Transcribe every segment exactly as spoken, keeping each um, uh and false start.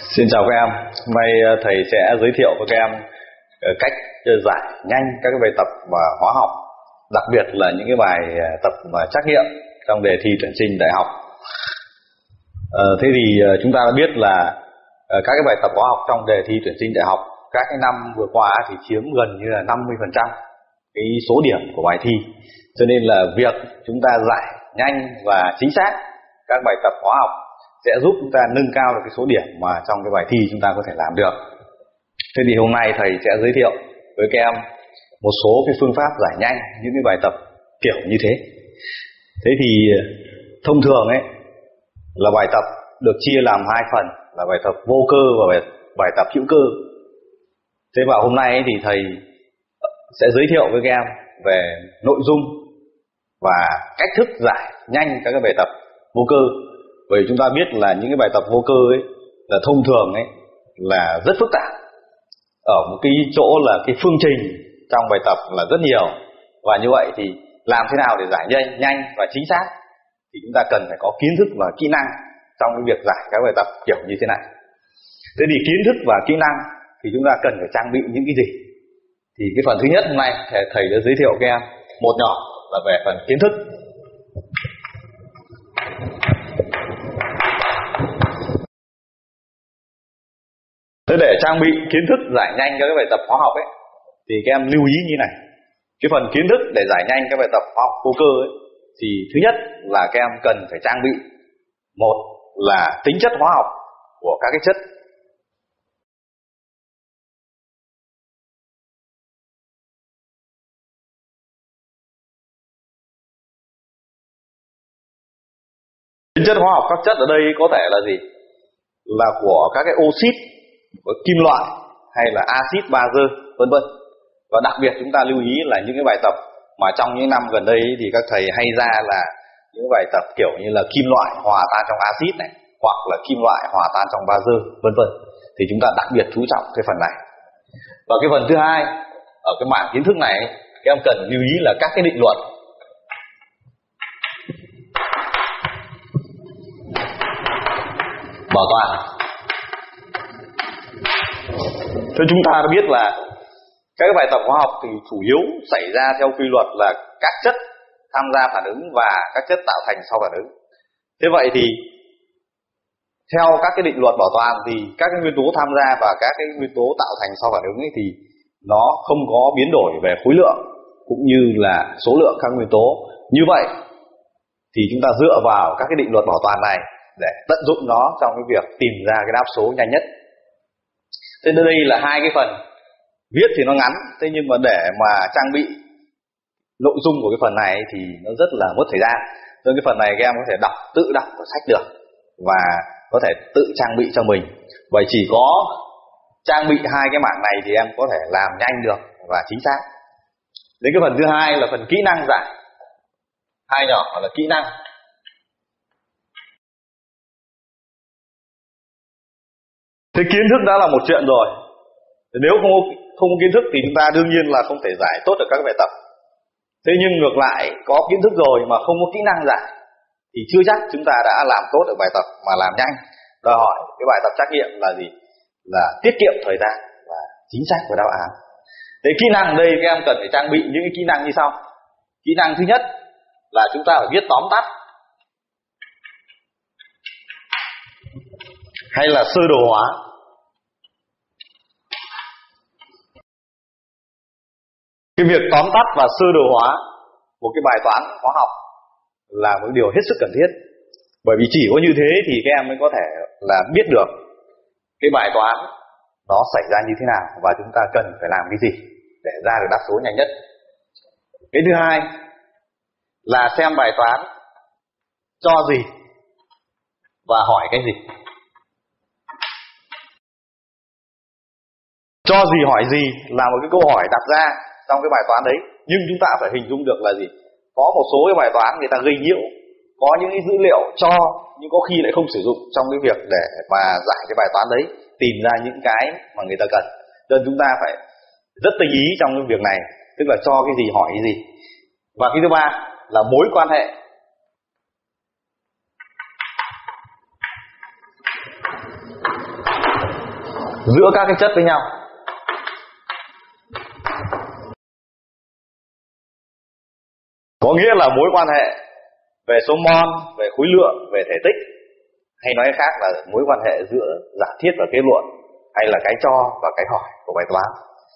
Xin chào các em. Hôm nay thầy sẽ giới thiệu với các em cách giải nhanh các cái bài tập và hóa học, đặc biệt là những cái bài tập mà trắc nghiệm trong đề thi tuyển sinh đại học. À, thế thì chúng ta đã biết là các cái bài tập hóa học trong đề thi tuyển sinh đại học các cái năm vừa qua thì chiếm gần như là năm mươi phần trăm cái số điểm của bài thi. Cho nên là việc chúng ta giải nhanh và chính xác các bài tập hóa học sẽ giúp chúng ta nâng cao được cái số điểm mà trong cái bài thi chúng ta có thể làm được. Thế thì hôm nay thầy sẽ giới thiệu với các em một số cái phương pháp giải nhanh những cái bài tập kiểu như thế. Thế thì thông thường ấy là bài tập được chia làm hai phần là bài tập vô cơ và bài, bài tập hữu cơ. Thế và hôm nay thì thầy sẽ giới thiệu với các em về nội dung và cách thức giải nhanh các cái bài tập vô cơ. Bởi vì chúng ta biết là những cái bài tập vô cơ ấy là thông thường ấy là rất phức tạp. Ở một cái chỗ là cái phương trình trong bài tập là rất nhiều. Và như vậy thì làm thế nào để giải nhanh, nhanh và chính xác thì chúng ta cần phải có kiến thức và kỹ năng trong cái việc giải các bài tập kiểu như thế này. Thế thì kiến thức và kỹ năng thì chúng ta cần phải trang bị những cái gì? Thì cái phần thứ nhất hôm nay thầy đã giới thiệu các em một nhỏ là về phần kiến thức. Thế để trang bị kiến thức giải nhanh các bài tập hóa học ấy thì các em lưu ý như này. Cái phần kiến thức để giải nhanh các bài tập hóa học vô cơ ấy thì thứ nhất là các em cần phải trang bị một là tính chất hóa học của các cái chất. Tính chất hóa học các chất ở đây có thể là gì? Là của các cái oxit, của kim loại hay là axit bazơ vân vân. Và đặc biệt chúng ta lưu ý là những cái bài tập mà trong những năm gần đây thì các thầy hay ra là những bài tập kiểu như là kim loại hòa tan trong axit này, hoặc là kim loại hòa tan trong bazơ vân vân. Thì chúng ta đặc biệt chú trọng cái phần này. Và cái phần thứ hai ở cái mảng kiến thức này các em cần lưu ý là các cái định luật. Bảo toàn. Thế chúng ta đã biết là các cái bài tập hóa học thì chủ yếu xảy ra theo quy luật là các chất tham gia phản ứng và các chất tạo thành sau phản ứng. Thế vậy thì theo các cái định luật bảo toàn thì các cái nguyên tố tham gia và các cái nguyên tố tạo thành sau phản ứng ấy thì nó không có biến đổi về khối lượng cũng như là số lượng các nguyên tố. Như vậy thì chúng ta dựa vào các cái định luật bảo toàn này để tận dụng nó trong cái việc tìm ra cái đáp số nhanh nhất. Thế đây là hai cái phần viết thì nó ngắn, thế nhưng mà để mà trang bị nội dung của cái phần này thì nó rất là mất thời gian. Nên cái phần này các em có thể đọc tự đọc của sách được và có thể tự trang bị cho mình. Bởi chỉ có trang bị hai cái mảng này thì em có thể làm nhanh được và chính xác. Đến cái phần thứ hai là phần kỹ năng giải. Hai nhỏ là kỹ năng. Thế kiến thức đã là một chuyện rồi. Nếu không có, không có kiến thức thì chúng ta đương nhiên là không thể giải tốt được các bài tập. Thế nhưng ngược lại có kiến thức rồi mà không có kỹ năng giải thì chưa chắc chúng ta đã làm tốt được bài tập mà làm nhanh. Đòi hỏi cái bài tập trắc nghiệm là gì? Là tiết kiệm thời gian và chính xác của đáp án. Thế kỹ năng đây các em cần phải trang bị những cái kỹ năng như sau. Kỹ năng thứ nhất là chúng ta phải viết tóm tắt hay là sơ đồ hóa. Cái việc tóm tắt và sơ đồ hóa một cái bài toán hóa học là một điều hết sức cần thiết. Bởi vì chỉ có như thế thì các em mới có thể là biết được cái bài toán nó xảy ra như thế nào và chúng ta cần phải làm cái gì để ra được đáp số nhanh nhất. Cái thứ hai là xem bài toán cho gì và hỏi cái gì. Cho gì hỏi gì là một cái câu hỏi đặt ra trong cái bài toán đấy, nhưng chúng ta phải hình dung được là gì? Có một số cái bài toán người ta gây nhiễu, có những cái dữ liệu cho nhưng có khi lại không sử dụng trong cái việc để mà giải cái bài toán đấy, tìm ra những cái mà người ta cần. Nên chúng ta phải rất tinh ý trong cái việc này, tức là cho cái gì hỏi cái gì. Và cái thứ ba là mối quan hệ. giữa các cái chất với nhau. Có nghĩa là mối quan hệ về số mol, về khối lượng, về thể tích, hay nói khác là mối quan hệ giữa giả thiết và kết luận, hay là cái cho và cái hỏi của bài toán.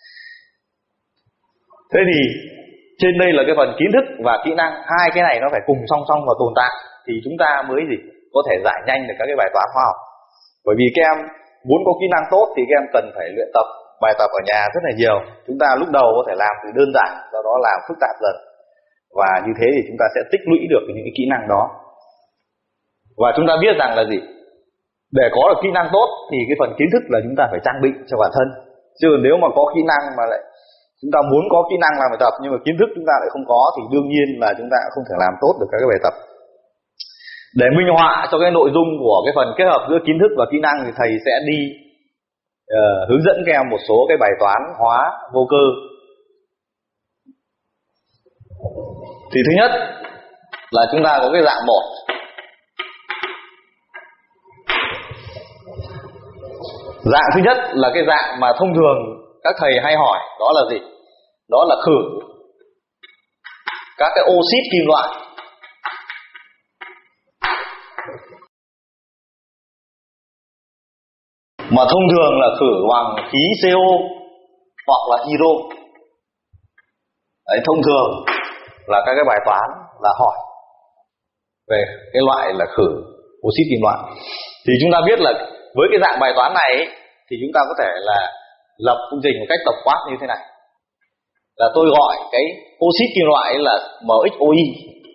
Thế thì trên đây là cái phần kiến thức và kỹ năng, hai cái này nó phải cùng song song và tồn tại thì chúng ta mới gì có thể giải nhanh được các cái bài toán khoa học. Bởi vì các em muốn có kỹ năng tốt thì các em cần phải luyện tập bài tập ở nhà rất là nhiều. Chúng ta lúc đầu có thể làm từ đơn giản, sau đó làm phức tạp dần, và như thế thì chúng ta sẽ tích lũy được những cái kỹ năng đó. Và chúng ta biết rằng là gì, để có được kỹ năng tốt thì cái phần kiến thức là chúng ta phải trang bị cho bản thân. Chứ nếu mà có kỹ năng mà lại chúng ta muốn có kỹ năng làm bài tập nhưng mà kiến thức chúng ta lại không có thì đương nhiên là chúng ta không thể làm tốt được các cái bài tập. Để minh họa cho cái nội dung của cái phần kết hợp giữa kiến thức và kỹ năng thì thầy sẽ đi uh, hướng dẫn các em một số cái bài toán hóa vô cơ. Thì thứ nhất là chúng ta có cái dạng một. Dạng thứ nhất là cái dạng mà thông thường các thầy hay hỏi, đó là gì? Đó là khử các cái oxit kim loại. Mà thông thường là khử bằng khí xê o hoặc là hydro. Đấy, thông thường là các cái bài toán là hỏi về cái loại là khử oxit kim loại. Thì chúng ta biết là với cái dạng bài toán này ấy, thì chúng ta có thể là lập phương trình một cách tổng quát như thế này. Là tôi gọi cái oxit kim loại là em ích o i.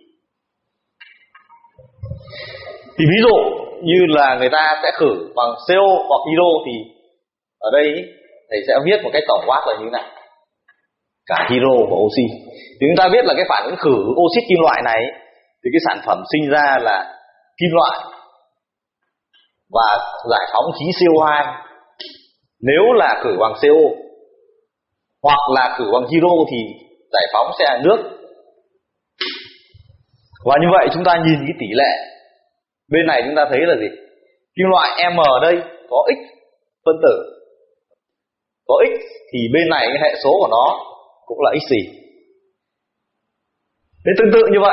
Thì ví dụ như là người ta sẽ khử bằng xê o hoặc hydro thì ở đây thầy sẽ viết một cách tổng quát là như thế này. Cả hydro và oxy. Thì chúng ta biết là cái phản ứng khử oxit kim loại này thì cái sản phẩm sinh ra là kim loại và giải phóng khí xê o hai. Nếu là khử bằng xê o hoặc là khử bằng hydro thì giải phóng sẽ là nước. Và như vậy chúng ta nhìn cái tỷ lệ bên này chúng ta thấy là gì? Kim loại M ở đây có X phân tử, có X thì bên này cái hệ số của nó cũng là X gì. Thế tương tự như vậy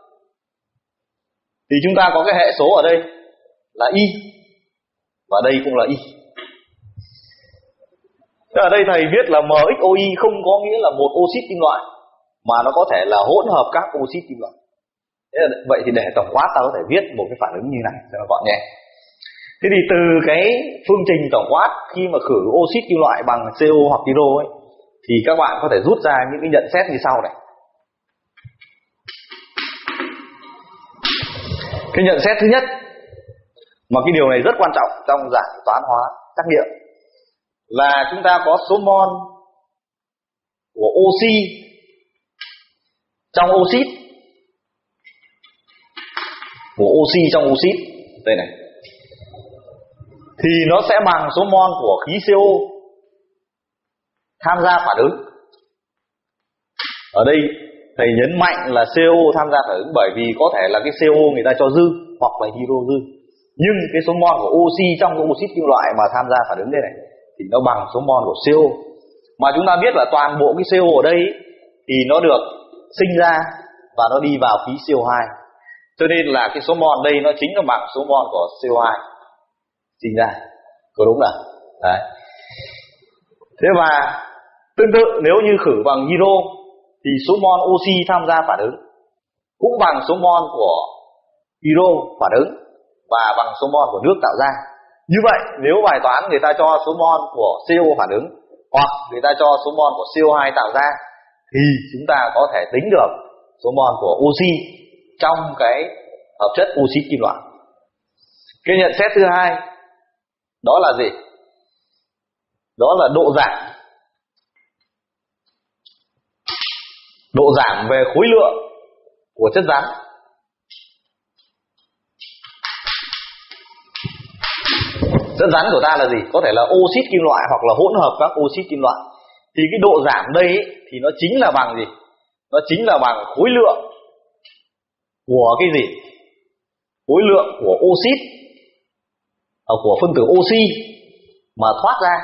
thì chúng ta có cái hệ số ở đây là Y và đây cũng là Y. Thế ở đây thầy viết là em ích o i không có nghĩa là một oxit kim loại, mà nó có thể là hỗn hợp các oxit kim loại. Thế là, vậy thì để tổng quát ta có thể viết một cái phản ứng như này cho nó gọn nhẹ. Thế thì từ cái phương trình tổng quát khi mà khử oxit kim loại bằng xê o hoặc hydro ấy, thì các bạn có thể rút ra những cái nhận xét như sau này. Cái nhận xét thứ nhất, mà cái điều này rất quan trọng trong giải toán hóa trắc nghiệm, là chúng ta có số mol của oxy trong oxit, của oxy trong oxit đây này, thì nó sẽ bằng số mol của khí xê o tham gia phản ứng. Ở đây thầy nhấn mạnh là xê o tham gia phản ứng bởi vì có thể là cái xê o người ta cho dư hoặc là hydro dư, nhưng cái số mol của oxy trong cái oxit kim loại mà tham gia phản ứng đây này thì nó bằng số mol của xê o. Mà chúng ta biết là toàn bộ cái xê o ở đây thì nó được sinh ra và nó đi vào khí xê o hai, cho nên là cái số mol đây nó chính là bằng số mol của xê o hai sinh ra. Có đúng không? Đấy. Thế và tương tự nếu như khử bằng hydro thì số mol oxy tham gia phản ứng cũng bằng số mol của hydro phản ứng và bằng số mol của nước tạo ra. Như vậy nếu bài toán người ta cho số mol của xê o phản ứng hoặc người ta cho số mol của xê o hai tạo ra thì chúng ta có thể tính được số mol của oxy trong cái hợp chất oxit kim loại. Cái nhận xét thứ hai đó là gì? Đó là độ giảm. Độ giảm về khối lượng của chất rắn. Chất rắn của ta là gì? Có thể là oxit kim loại hoặc là hỗn hợp các oxit kim loại. Thì cái độ giảm đây ấy, thì nó chính là bằng gì? Nó chính là bằng khối lượng của cái gì? Khối lượng của oxit, của phân tử oxy mà thoát ra,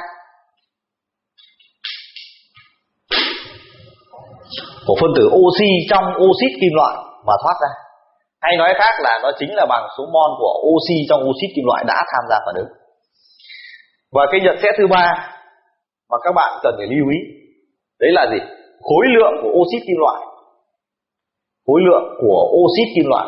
của phân tử oxy trong oxit kim loại mà thoát ra. Hay nói khác là nó chính là bằng số mol của oxy trong oxit kim loại đã tham gia phản ứng. Và cái nhận xét thứ ba mà các bạn cần phải lưu ý, đấy là gì? Khối lượng của oxit kim loại. Khối lượng của oxit kim loại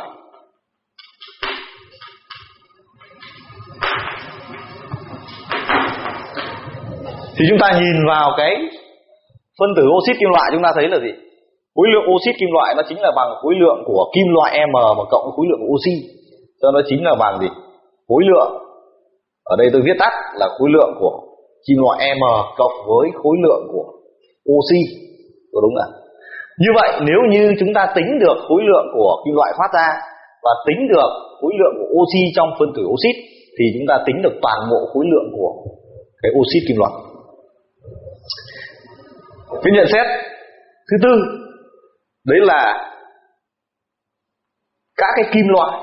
thì chúng ta nhìn vào cái phân tử oxit kim loại, chúng ta thấy là gì? Khối lượng oxit kim loại nó chính là bằng khối lượng của kim loại M mà cộng với khối lượng của oxy. Cho nó chính là bằng gì? Khối lượng, ở đây tôi viết tắt là khối lượng của kim loại M cộng với khối lượng của oxy. Có đúng không? Như vậy nếu như chúng ta tính được khối lượng của kim loại thoát ra và tính được khối lượng của oxy trong phân tử oxit thì chúng ta tính được toàn bộ khối lượng của cái oxit kim loại. Cái nhận xét thứ tư, đấy là các cái kim loại,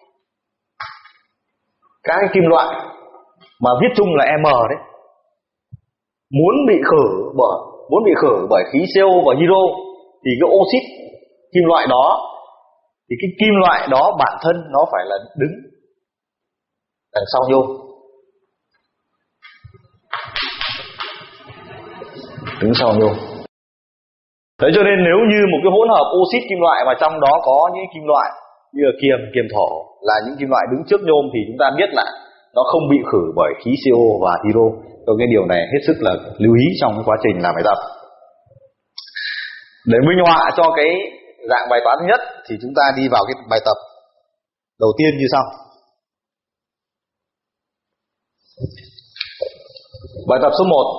các cái kim loại mà viết chung là M đấy, muốn bị khử bởi muốn bị khử bởi khí xê o và hydro thì cái oxit kim loại đó, thì cái kim loại đó bản thân nó phải là đứng đằng sau nhôm, đứng sau nhôm. Thế cho nên nếu như một cái hỗn hợp oxit kim loại mà trong đó có những kim loại như là kiềm, kiềm thổ là những kim loại đứng trước nhôm thì chúng ta biết là nó không bị khử bởi khí xê o và hydro. Cho cái điều này hết sức là lưu ý trong cái quá trình làm bài tập. Để minh họa cho cái dạng bài toán thứ nhất thì chúng ta đi vào cái bài tập đầu tiên như sau. Bài tập số một.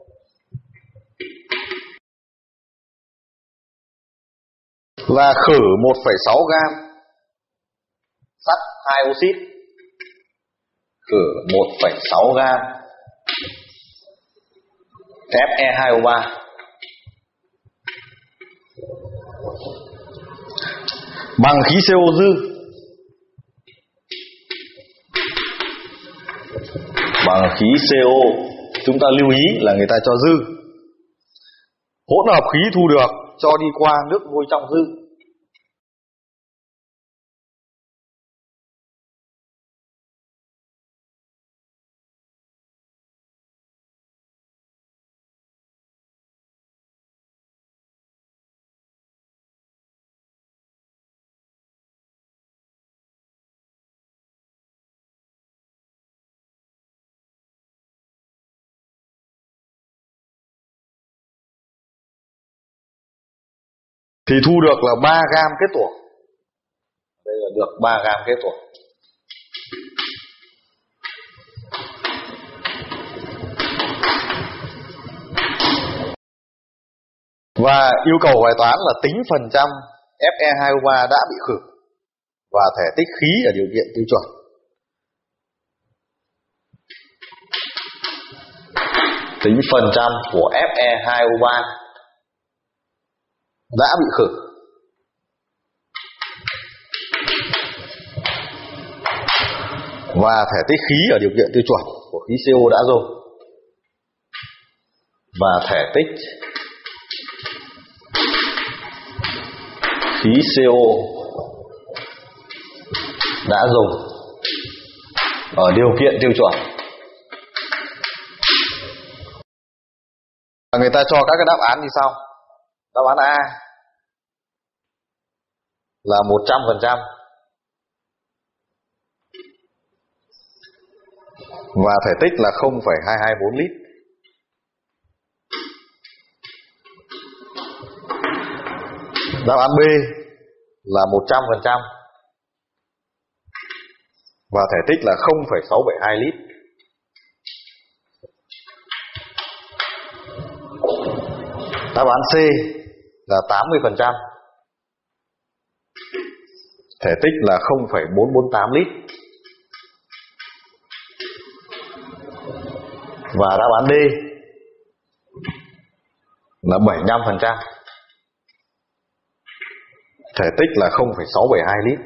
Là khử một phẩy sáu gam sắt hai oxit, khử một phẩy sáu gam Fe hai O ba bằng khí xê o dư, bằng khí xê o. Chúng ta lưu ý là người ta cho dư. Hỗn hợp khí thu được cho đi qua nước vôi trong dư. Thì thu được là ba gam kết tủa. Đây là được ba gam kết tủa. Và yêu cầu bài toán là tính phần trăm Fe hai O ba đã bị khử và thể tích khí ở điều kiện tiêu chuẩn. Tính phần trăm của Fe hai O ba đã bị khử và thể tích khí ở điều kiện tiêu chuẩn của khí xê o đã dùng, và thể tích khí xê o đã dùng ở điều kiện tiêu chuẩn. Và người ta cho các cái đáp án như sau. Đáp án A là một trăm phần trăm và thể tích là không phẩy hai hai bốn lít. Đáp án B là một trăm phần trăm và thể tích là không phẩy sáu bảy hai lít. Đáp án C là tám mươi phần trăm, thể tích là không phẩy bốn bốn tám lít. Và đáp án D là bảy mươi lăm phần trăm, thể tích là không phẩy sáu bảy hai lít.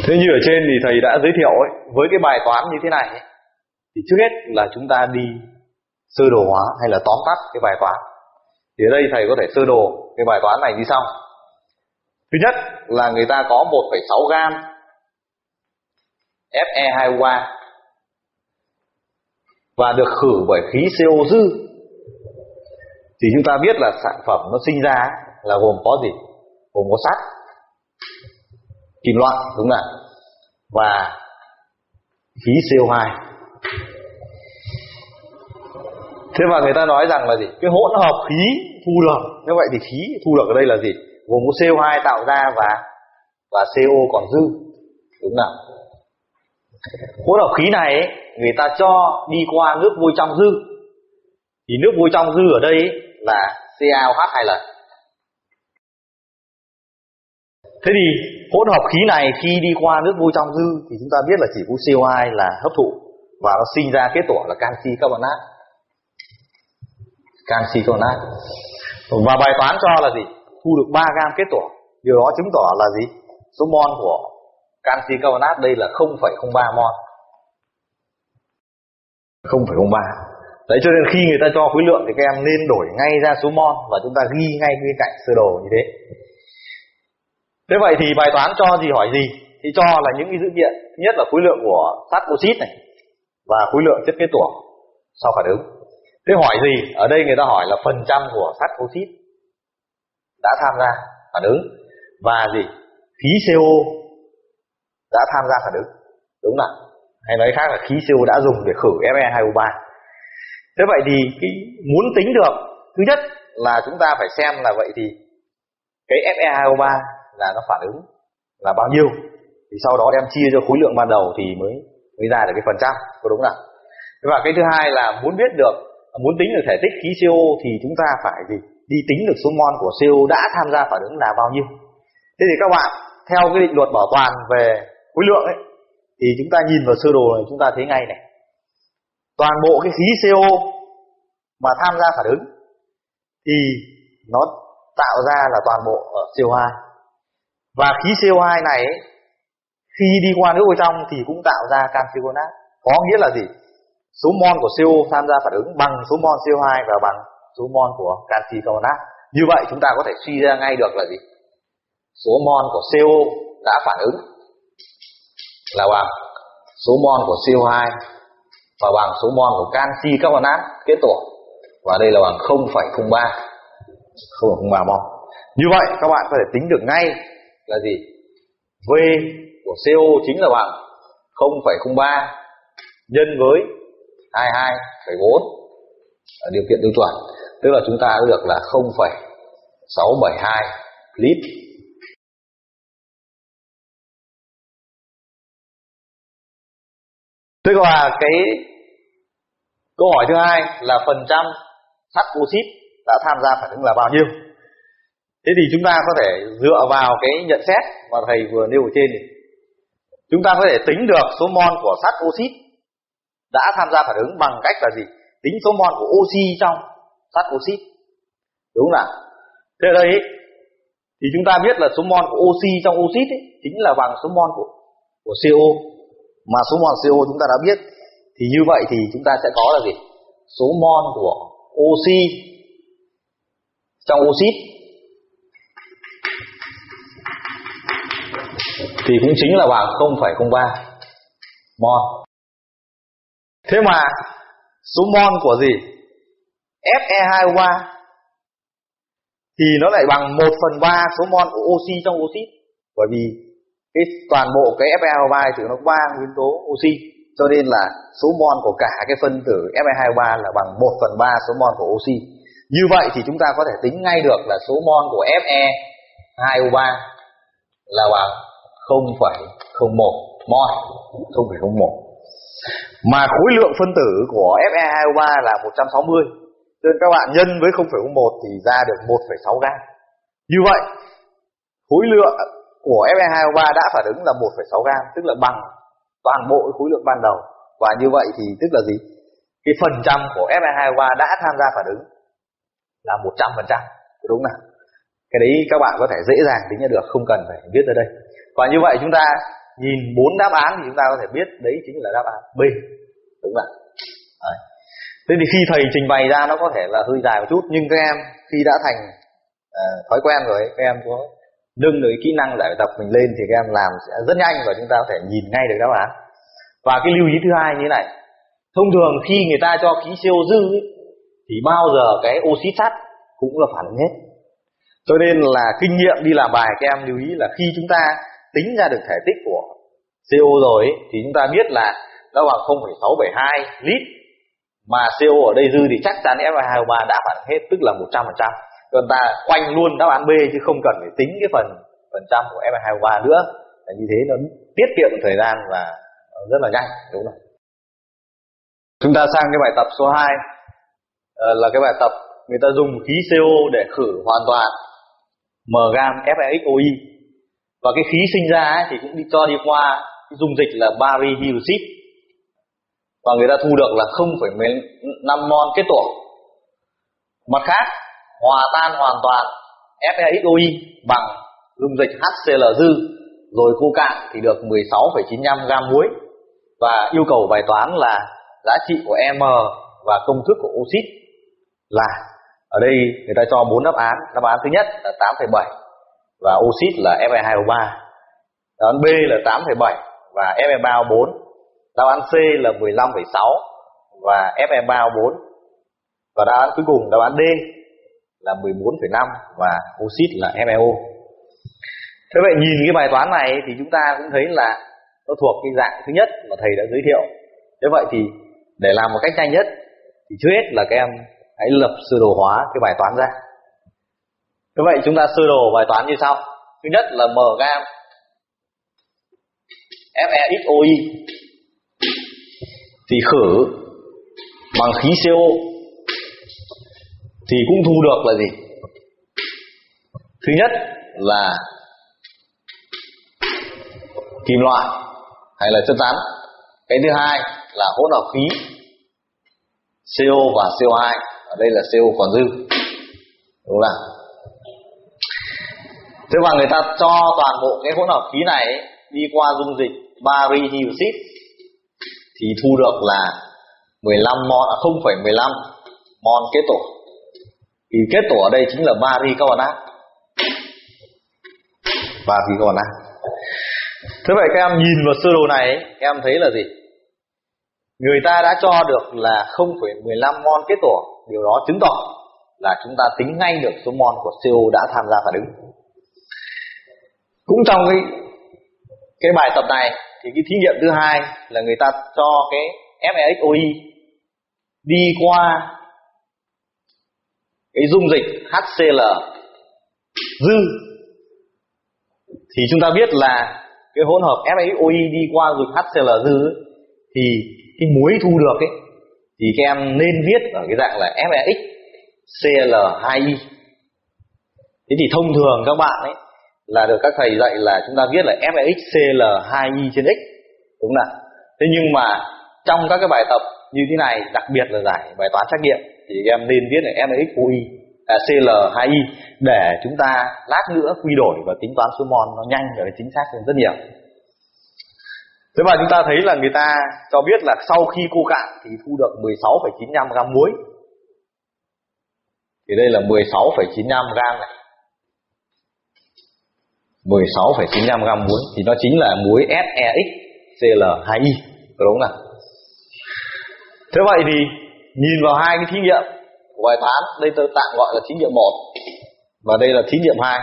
Thế như ở trên thì thầy đã giới thiệu ấy, với cái bài toán như thế này ấy, thì trước hết là chúng ta đi sơ đồ hóa hay là tóm tắt cái bài toán. Thì ở đây thầy có thể sơ đồ cái bài toán này như sau. Thứ nhất là người ta có một phẩy sáu gam F e hai O ba và được khử bởi khí xê o dư. Thì chúng ta biết là sản phẩm nó sinh ra là gồm có gì? Gồm có sắt, kim loại, đúng không? Và khí xê o hai. Thế mà người ta nói rằng là gì? Cái hỗn hợp khí thu được. Như vậy thì khí thu được ở đây là gì? Gồm có xê o hai tạo ra và và xê o còn dư, đúng không? Hỗn hợp khí này ấy, người ta cho đi qua nước vôi trong dư. Thì nước vôi trong dư ở đây ấy, là xê a o hát hai lần. Thế thì hỗn hợp khí này khi đi qua nước vôi trong dư thì chúng ta biết là chỉ có xê o hai là hấp thụ và nó sinh ra kết tủa là canxi carbonat. Canxi carbonat. Và bài toán cho là gì? Thu được ba gam kết tủa. Điều đó chứng tỏ là gì? Số mol của canxi carbonat đây là không phẩy không ba mol. không phẩy không ba. Đấy, cho nên khi người ta cho khối lượng thì các em nên đổi ngay ra số mol và chúng ta ghi ngay bên cạnh sơ đồ như thế. Thế vậy thì bài toán cho gì hỏi gì? Thì cho là những cái dữ kiện. Thứ nhất là khối lượng của sắt oxit này và khối lượng chất kết tủa sau phản ứng. Thế hỏi gì? Ở đây người ta hỏi là phần trăm của sắt oxit đã tham gia phản ứng và gì? Khí xê o đã tham gia phản ứng, đúng không? Hay nói khác là khí xê o đã dùng để khử F e hai O ba. Thế vậy thì cái muốn tính được, thứ nhất là chúng ta phải xem là vậy thì cái F e hai O ba là nó phản ứng là bao nhiêu, thì sau đó đem chia cho khối lượng ban đầu thì mới mới ra được cái phần trăm, có đúng không? Và cái thứ hai là muốn biết được, muốn tính được thể tích khí xê o thì chúng ta phải gì? Đi tính được số mol của xê o đã tham gia phản ứng là bao nhiêu. Thế thì các bạn theo cái định luật bảo toàn về khối lượng ấy, thì chúng ta nhìn vào sơ đồ này chúng ta thấy ngay này, toàn bộ cái khí xê o mà tham gia phản ứng thì nó tạo ra là toàn bộ ở xê o hai. Và khí xê o hai này ấy, khi đi qua nước bên trong thì cũng tạo ra canxi carbonat. Có nghĩa là gì? Số mol của xê o tham gia phản ứng bằng số mol xê o hai và bằng số mol của canxi carbonat. Như vậy chúng ta có thể suy ra ngay được là gì? Số mol của xê o đã phản ứng là bằng số mol của xê o hai và bằng số mol của canxi carbonat kết tủa, và đây là bằng không phẩy không ba không phẩy không ba mol. Như vậy các bạn có thể tính được ngay là gì? V của xê o chính là bằng không phẩy không ba nhân với hai mươi hai phẩy bốn ở điều kiện tiêu chuẩn, tức là chúng ta có được là không phẩy sáu bảy hai lít. Tức là cái câu hỏi thứ hai là phần trăm sắt oxit đã tham gia phản ứng là bao nhiêu. Thế thì chúng ta có thể dựa vào cái nhận xét mà thầy vừa nêu ở trên này, chúng ta có thể tính được số mol của sắt oxit đã tham gia phản ứng bằng cách là gì? Tính số mol của oxy trong sắt oxit, đúng không nào? Thế ở đây ấy, thì chúng ta biết là số mol của oxy trong oxit ấy, chính là bằng số mol của của xê o, mà số mol xê o chúng ta đã biết. Thì như vậy thì chúng ta sẽ có là gì? Số mol của oxy trong oxit thì cũng chính là bằng không phẩy không ba mol. Thế mà số mol của gì? F e hai O ba thì nó lại bằng một phần ba số mol của oxy trong oxit. Bởi vì cái toàn bộ cái F e hai O ba thì nó có ba nguyên tố oxy, cho nên là số mol của cả cái phân tử F e hai O ba là bằng một phần ba số mol của oxy. Như vậy thì chúng ta có thể tính ngay được là số mol của F e hai O ba là bằng không phẩy không một mol, không phẩy không một. Mà khối lượng phân tử của F e hai O ba là một trăm sáu mươi, cho nên các bạn nhân với không phẩy không một thì ra được một phẩy sáu gam. Như vậy khối lượng của F e hai O ba đã phản ứng là một phẩy sáu gam, tức là bằng toàn bộ khối lượng ban đầu. Và như vậy thì tức là gì? Cái phần trăm của F e hai O ba đã tham gia phản ứng là một trăm phần trăm, đúng không? Cái đấy các bạn có thể dễ dàng tính ra được, không cần phải viết ở đây. Và như vậy chúng ta nhìn bốn đáp án thì chúng ta có thể biết đấy chính là đáp án B, đúng không ạ? Đấy. Thế thì khi thầy trình bày ra nó có thể là hơi dài một chút, nhưng các em khi đã thành uh, thói quen rồi ấy, các em có nâng được kỹ năng giải tập mình lên thì các em làm sẽ rất nhanh và chúng ta có thể nhìn ngay được đáp án. Và cái lưu ý thứ hai như thế này, thông thường khi người ta cho khí xê o dư ấy, thì bao giờ cái oxit sắt cũng là phản ứng hết. Cho nên là kinh nghiệm đi làm bài các em lưu ý là khi chúng ta tính ra được thể tích của xê o rồi ấy, thì chúng ta biết là nó bằng không phẩy sáu bảy hai lít, mà xê o ở đây dư thì chắc chắn F e hai O ba đã phản ứng hết, tức là một trăm phần trăm. Chúng ta khoanh luôn đáp án B chứ không cần phải tính cái phần phần trăm của F e hai O ba nữa. Và như thế nó tiết kiệm thời gian và rất là nhanh, đúng không? Chúng ta sang cái bài tập số hai, à, là cái bài tập người ta dùng khí xê o để khử hoàn toàn M gam F e X O I, và cái khí sinh ra ấy, thì cũng đi cho đi qua cái dung dịch là bari hydroxit, và người ta thu được là không phẩy mười lăm mol kết tủa. Mặt khác, hòa tan hoàn toàn F e X O I bằng dung dịch HCl dư rồi khô cạn thì được mười sáu phẩy chín mươi lăm gam muối, và yêu cầu bài toán là giá trị của M và công thức của oxit là, ở đây người ta cho bốn đáp án. Đáp án thứ nhất là tám phẩy bảy và oxit là F e hai O ba. Đáp án B là tám phẩy bảy và F e ba O bốn. Đáp án C là mười lăm phẩy sáu và F e ba O bốn. Và đáp án cuối cùng, đáp án D là mười bốn phẩy năm và oxit là F e O. Thế vậy nhìn cái bài toán này thì chúng ta cũng thấy là nó thuộc cái dạng thứ nhất mà thầy đã giới thiệu. Thế vậy thì để làm một cách nhanh nhất thì trước hết là các em hãy lập sơ đồ hóa cái bài toán ra. Thế vậy chúng ta sơ đồ bài toán như sau. Thứ nhất là M gam F e X O I thì khử bằng khí xê o thì cũng thu được là gì? Thứ nhất là kim loại hay là chất rắn. Cái thứ hai là hỗn hợp khí xê o và xê o hai. Ở đây là xê o còn dư, đúng không? Thế và người ta cho toàn bộ cái hỗn hợp khí này đi qua dung dịch bari hydroxit thì thu được là mười lăm mol, không phẩy mười lăm mol kết tủa. Thì kết tủa ở đây chính là bari carbonat. Bari carbonat. Thế vậy các em nhìn vào sơ đồ này, các em thấy là gì? Người ta đã cho được là không phẩy mười lăm mol kết tủa. Điều đó chứng tỏ là chúng ta tính ngay được số mol của xê o đã tham gia phản ứng. Cũng trong cái, cái bài tập này thì cái thí nghiệm thứ hai là người ta cho cái F e X O I đi qua cái dung dịch HCl dư. Thì chúng ta biết là cái hỗn hợp F e X O I đi qua dung dịch HCl dư thì cái muối thu được ấy thì các em nên viết ở cái dạng là F e X C l hai I. Thế thì thông thường các bạn ấy là được các thầy dạy là chúng ta viết là F e X C l hai I trên X, đúng không nào? Thế nhưng mà trong các cái bài tập như thế này, đặc biệt là giải bài toán trắc nghiệm, thì các em nên viết là F e X O I à, C l hai I để chúng ta lát nữa quy đổi và tính toán số mol nó nhanh và chính xác hơn rất nhiều. Thế mà chúng ta thấy là người ta cho biết là sau khi cô cạn thì thu được mười sáu phẩy chín mươi lăm gam muối. Thì đây là mười sáu phẩy chín mươi lăm gam này. mười sáu phẩy chín mươi lăm gam muối thì nó chính là muối S e X C l hai I, đúng không nào? Thế vậy thì nhìn vào hai cái thí nghiệm của bài toán, đây tôi tạm gọi là thí nghiệm một và đây là thí nghiệm hai.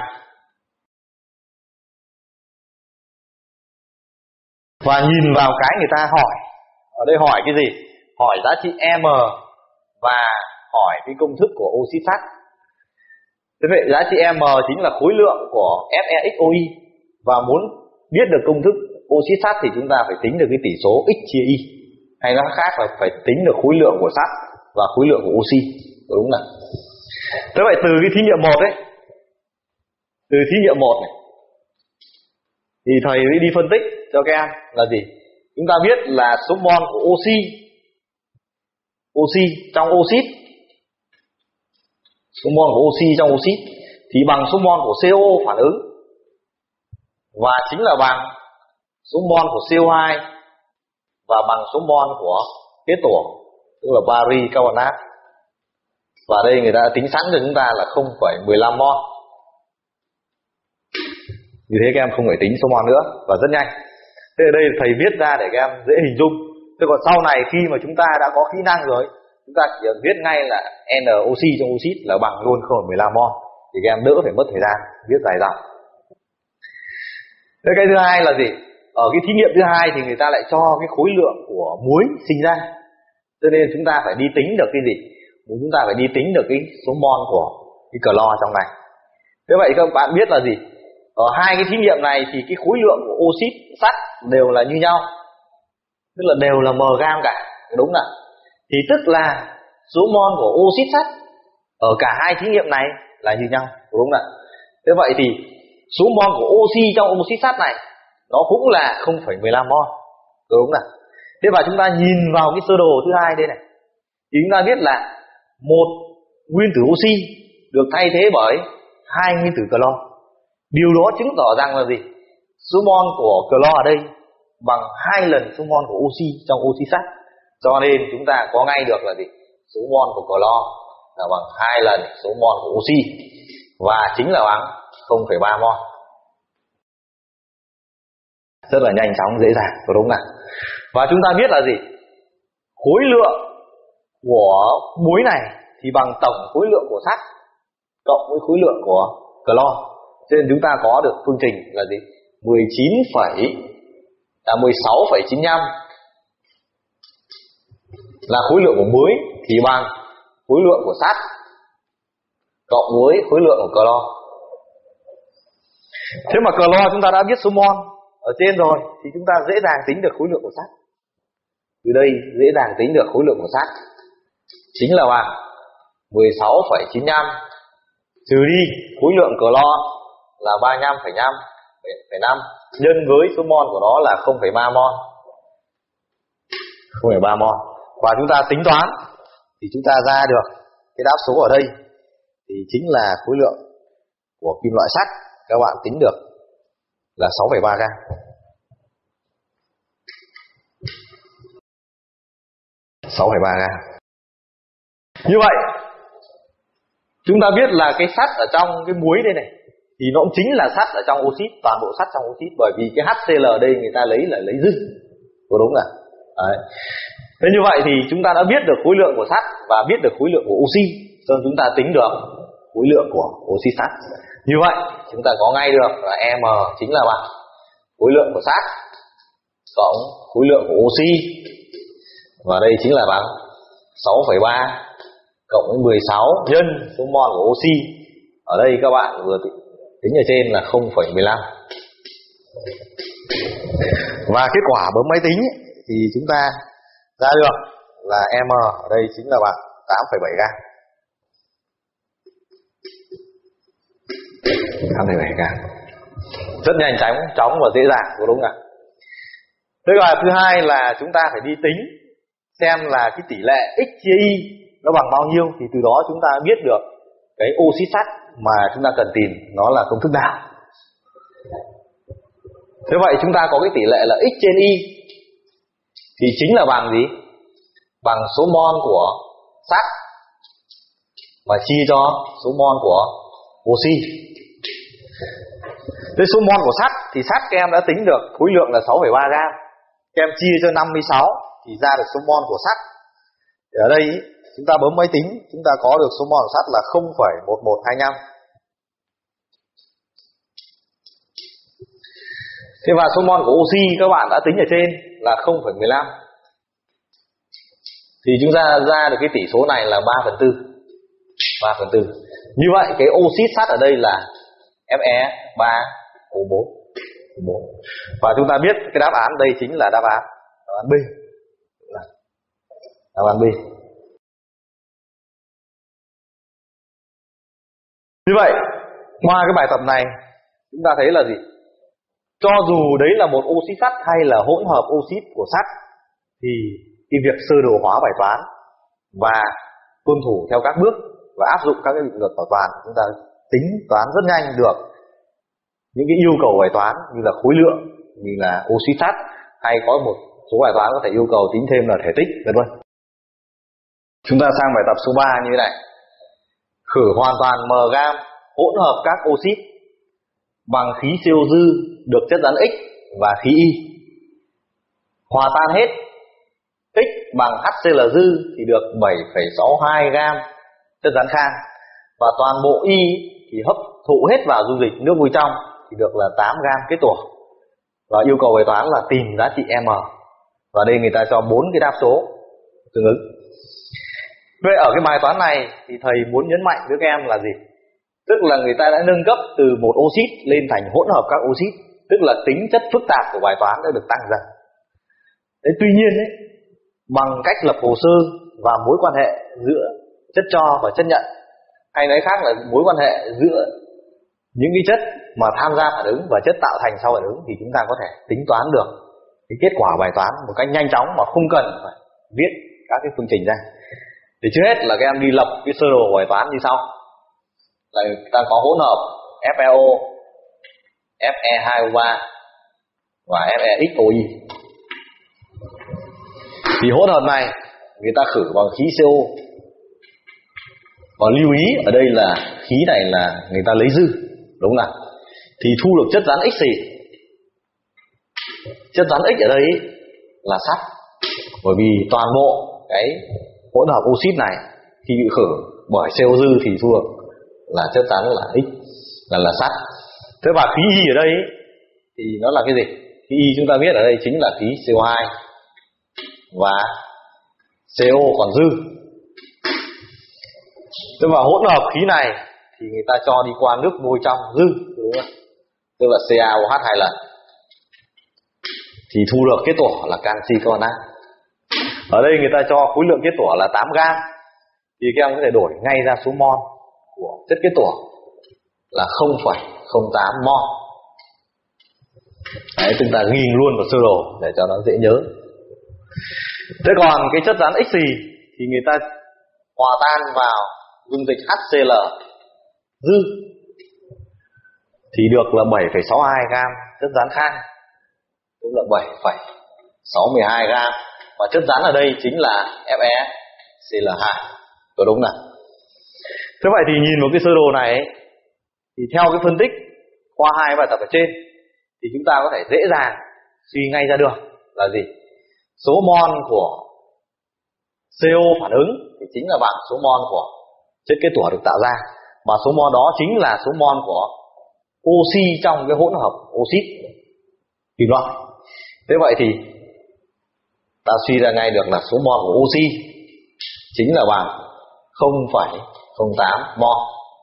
Và nhìn vào cái người ta hỏi, ở đây hỏi cái gì? Hỏi giá trị M và hỏi cái công thức của oxit sắt. Thế vậy giá trị M chính là khối lượng của F e X O I, và muốn biết được công thức oxit sắt thì chúng ta phải tính được cái tỷ số X chia Y, hay nói khác là phải tính được khối lượng của sắt và khối lượng của oxy, đúng không nào? Thế vậy từ cái thí nghiệm một ấy, từ thí nghiệm một này thì thầy mới đi phân tích cho các em là gì? Chúng ta biết là số mol của oxy oxy trong oxit, số mol của oxy trong oxit thì bằng số mol của xê o phản ứng, và chính là bằng số mol của xê o hai và bằng số mol của kết tổ, tức là bari carbonat. Và đây người ta đã tính sẵn cho chúng ta là không phẩy mười lăm mol. Như thế các em không phải tính số mol nữa và rất nhanh. Thế ở đây thầy viết ra để các em dễ hình dung. Thế còn sau này khi mà chúng ta đã có kỹ năng rồi, chúng ta chỉ viết ngay là N oxy trong oxit là bằng luôn không phẩy mười lăm mol, thì các em đỡ phải mất thời gian viết dài dòng. Thế cái thứ hai là gì? Ở cái thí nghiệm thứ hai thì người ta lại cho cái khối lượng của muối sinh ra, cho nên chúng ta phải đi tính được cái gì? Chúng ta phải đi tính được cái số mol của cái clo trong này. Thế vậy các bạn biết là gì? Ở hai cái thí nghiệm này thì cái khối lượng của oxit sắt đều là như nhau, tức là đều là m gam cả, đúng không? Thì tức là số mol của oxit sắt ở cả hai thí nghiệm này là như nhau, đúng không? Thế vậy thì số mol của oxy trong oxit sắt này nó cũng là không phẩy mười lăm mol, đúng không? Thế và chúng ta nhìn vào cái sơ đồ thứ hai đây này, thì chúng ta biết là một nguyên tử oxy được thay thế bởi hai nguyên tử clo. Điều đó chứng tỏ rằng là gì? Số mol của clo ở đây bằng hai lần số mol của oxy trong oxy sắt. Cho nên chúng ta có ngay được là gì? Số mol của clo là bằng hai lần số mol của oxy, và chính là bằng không phẩy ba mol. Rất là nhanh chóng, dễ dàng, có đúng không? Và chúng ta biết là gì? Khối lượng của muối này thì bằng tổng khối lượng của sắt cộng với khối lượng của clo. Cho nên chúng ta có được phương trình là gì? mười chín phẩy là mười sáu phẩy chín mươi lăm là khối lượng của muối thì bằng khối lượng của sắt cộng với khối lượng của clo. Thế mà clo chúng ta đã biết số mol ở trên rồi thì chúng ta dễ dàng tính được khối lượng của sắt. Từ đây dễ dàng tính được khối lượng của sắt chính là bằng mười sáu phẩy chín mươi lăm trừ đi khối lượng clo là ba mươi lăm phẩy năm nhân với số mol của nó là không phẩy ba mol. không phẩy ba mol. Và chúng ta tính toán thì chúng ta ra được cái đáp số ở đây thì chính là khối lượng của kim loại sắt các bạn tính được là sáu phẩy ba gam. sáu phẩy ba gam. Như vậy chúng ta biết là cái sắt ở trong cái muối đây này thì nó cũng chính là sắt ở trong oxit, toàn bộ sắt trong oxit, bởi vì cái HCl đây người ta lấy là lấy dư, có đúng không? Đấy. Thế như vậy thì chúng ta đã biết được khối lượng của sắt và biết được khối lượng của oxy, cho nên chúng ta tính được khối lượng của oxy sắt. Như vậy chúng ta có ngay được là M chính là bằng khối lượng của sắt cộng khối lượng của oxy, và đây chính là bằng sáu phẩy ba cộng với mười sáu nhân số mol của oxy. Ở đây các bạn vừa tính ở trên là không phẩy mười lăm. Và kết quả bấm máy tính ấy, thì chúng ta ra được là M ở đây chính là bằng tám phẩy bảy gam. tám phẩy bảy gam. Rất nhanh chóng, chóng và dễ dàng, có đúng không ạ? Thế và thứ hai là chúng ta phải đi tính xem là cái tỷ lệ x chia y nó bằng bao nhiêu, thì từ đó chúng ta biết được cái oxit sắt mà chúng ta cần tìm nó là công thức nào. Thế vậy chúng ta có cái tỷ lệ là x trên y thì chính là bằng gì? Bằng số mol của sắt và chia cho số mol của oxy. Thế số mol của sắt thì sắt các em đã tính được khối lượng là sáu phẩy ba gam. Các em chia cho năm mươi sáu thì ra được số mol của sắt. Thì ở đây chúng ta bấm máy tính, chúng ta có được số mol của sắt là không phẩy một một hai lăm. Thế và số mol của oxy các bạn đã tính ở trên là không phẩy mười lăm. Thì chúng ta ra được cái tỷ số này là ba phần tư. ba phần tư. Như vậy cái oxit sắt ở đây là Fe ba O bốn. Và chúng ta biết cái đáp án đây chính là đáp án đáp án B. Đáp án B. Như vậy qua cái bài tập này chúng ta thấy là gì? Cho dù đấy là một oxit sắt hay là hỗn hợp oxit của sắt thì cái việc sơ đồ hóa bài toán và tuân thủ theo các bước và áp dụng các cái định luật bảo toàn, chúng ta tính toán rất nhanh được những cái yêu cầu bài toán như là khối lượng như là oxit sắt, hay có một số bài toán có thể yêu cầu tính thêm là thể tích vân vân. Chúng ta sang bài tập số ba như thế này. Khử hoàn toàn M gam hỗn hợp các oxit bằng khí xê ô dư được chất rắn X và khí Y. Hòa tan hết X bằng HCl dư thì được bảy phẩy sáu hai gam chất rắn khan, và toàn bộ Y thì hấp thụ hết vào dung dịch nước vui trong thì được là tám gam kết tủa. Và yêu cầu bài toán là tìm giá trị M. Và đây người ta cho bốn cái đáp số tương ứng. Vậy ở cái bài toán này thì thầy muốn nhấn mạnh với các em là gì? Tức là người ta đã nâng cấp từ một oxit lên thành hỗn hợp các oxit, tức là tính chất phức tạp của bài toán đã được tăng dần. Thế tuy nhiên ấy, bằng cách lập hồ sơ và mối quan hệ giữa chất cho và chất nhận, hay nói khác là mối quan hệ giữa những cái chất mà tham gia phản ứng và chất tạo thành sau phản ứng, thì chúng ta có thể tính toán được cái kết quả bài toán một cách nhanh chóng mà không cần phải viết các cái phương trình ra. Thì trước hết là các em đi lập cái sơ đồ của bài toán như sau. Là ta có hỗn hợp ép e o, F e hai O ba và F e X O I. Thì hỗn hợp này người ta khử bằng khí xê ô. Và lưu ý ở đây là khí này là người ta lấy dư, đúng không nào? Thì thu được chất rắn X gì? Chất rắn X ở đây là sắt. Bởi vì toàn bộ cái hỗn hợp oxit này khi bị khử bởi xê ô dư thì thu được là chất rắn là X, là là sắt. Thế và khí Y ở đây thì nó là cái gì? Khí Y chúng ta biết ở đây chính là khí xê ô hai và xê ô còn dư. Thế và hỗn hợp khí này thì người ta cho đi qua nước vôi trong dư, đúng không? Tức là CaOH hai lần. Thì thu được kết tủa là canxi carbonat. Ở đây người ta cho khối lượng kết tủa là tám gam. Thì các em có thể đổi ngay ra số mol của chất kết tủa là không phẩy không tám mol. Đấy, chúng ta ghi luôn vào sơ đồ để cho nó dễ nhớ. Thế còn cái chất rắn X gì thì người ta hòa tan vào dung dịch HCl dư thì được là bảy phẩy sáu hai gam chất rắn khan, tức là bảy phẩy sáu hai gam. Và chất rắn ở đây chính là F e xê lờ hai. Có đúng nào? Thế vậy thì nhìn vào cái sơ đồ này ấy, thì theo cái phân tích qua hai bài tập ở trên thì chúng ta có thể dễ dàng suy ngay ra được là gì? Số mol của xê ô phản ứng thì chính là bằng số mol của chất kết tủa được tạo ra, và số mol đó chính là số mol của oxy trong cái hỗn hợp oxit kim loại. Thế vậy thì ta suy ra ngay được là số mol của oxy chính là bằng không phẩy không tám mol.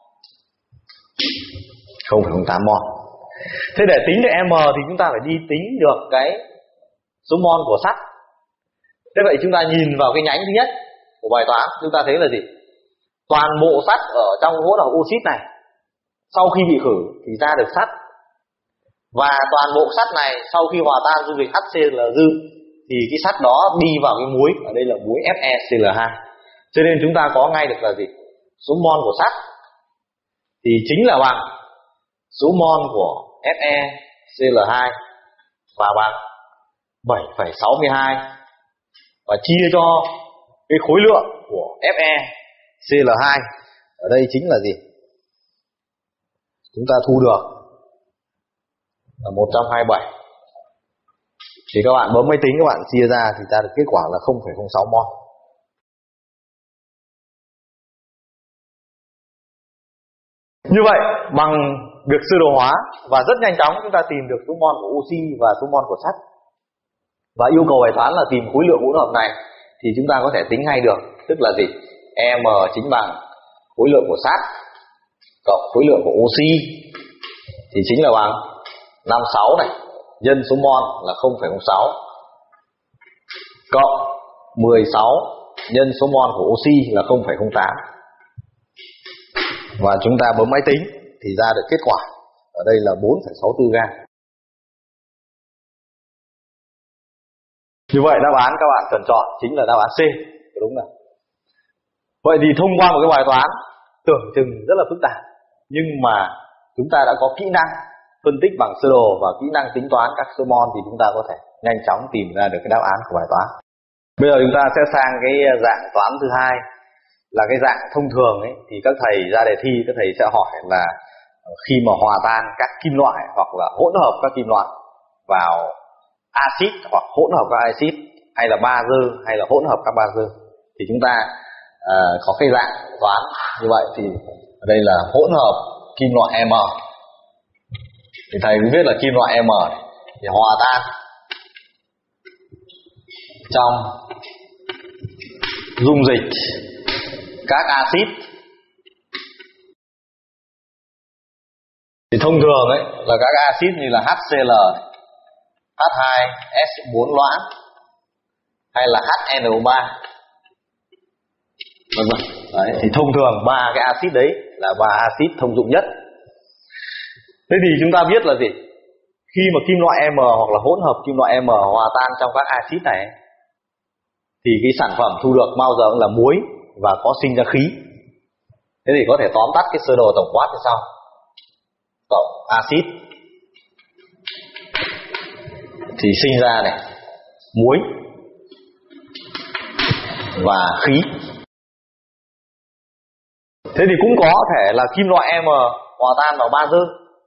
không phẩy không tám mol. Thế để tính được M thì chúng ta phải đi tính được cái số mol của sắt. Thế vậy chúng ta nhìn vào cái nhánh thứ nhất của bài toán, chúng ta thấy là gì? Toàn bộ sắt ở trong hỗn hợp oxit này sau khi bị khử thì ra được sắt. Và toàn bộ sắt này sau khi hòa tan dung dịch HCl dư thì cái sắt đó đi vào cái muối, ở đây là muối F e xê lờ hai. Cho nên chúng ta có ngay được là gì? Số mol của sắt thì chính là bằng số mol của F e xê lờ hai và bằng bảy phẩy sáu hai, và chia cho cái khối lượng của F e xê lờ hai ở đây chính là gì? Chúng ta thu được là một trăm hai mươi bảy. Thì các bạn bấm máy tính, các bạn chia ra thì ta được kết quả là không phẩy không sáu mol. Như vậy bằng việc sơ đồ hóa và rất nhanh chóng chúng ta tìm được số mol của oxy và số mol của sắt. Và yêu cầu bài toán là tìm khối lượng hỗn hợp này thì chúng ta có thể tính ngay được, tức là gì? M chính bằng khối lượng của sắt cộng khối lượng của oxy thì chính là bằng năm mươi sáu này, nhân số mol là không phẩy không sáu cộng mười sáu nhân số mol của oxy là không phẩy không tám. Và chúng ta bấm máy tính thì ra được kết quả ở đây là bốn phẩy sáu tư gam. Như vậy đáp án các bạn cần chọn chính là đáp án C, đúng không? Vậy thì thông qua một cái bài toán tưởng chừng rất là phức tạp, nhưng mà chúng ta đã có kỹ năng phân tích bằng sơ đồ và kỹ năng tính toán các số mol thì chúng ta có thể nhanh chóng tìm ra được cái đáp án của bài toán. Bây giờ chúng ta sẽ sang cái dạng toán thứ hai, là cái dạng thông thường ấy, thì các thầy ra đề thi các thầy sẽ hỏi là khi mà hòa tan các kim loại hoặc là hỗn hợp các kim loại vào axit hoặc hỗn hợp các axit, hay là bazơ hay là hỗn hợp các bazơ, thì chúng ta à, có cái dạng toán như vậy. Thì ở đây là hỗn hợp kim loại M, thì thầy cũng biết là kim loại M này, thì hòa tan trong dung dịch các axit. Thì thông thường ấy là các axit như là HCl, H hai S bốn loãng hay là H N O ba, vân vân. Đấy, thì thông thường ba cái axit đấy là ba axit thông dụng nhất. Thế thì chúng ta biết là gì? Khi mà kim loại M hoặc là hỗn hợp kim loại M hòa tan trong các axit này thì cái sản phẩm thu được bao giờ cũng là muối và có sinh ra khí. Thế thì có thể tóm tắt cái sơ đồ tổng quát như sau: cộng axit thì sinh ra này muối và khí. Thế thì cũng có thể là kim loại M hòa tan vào bazơ,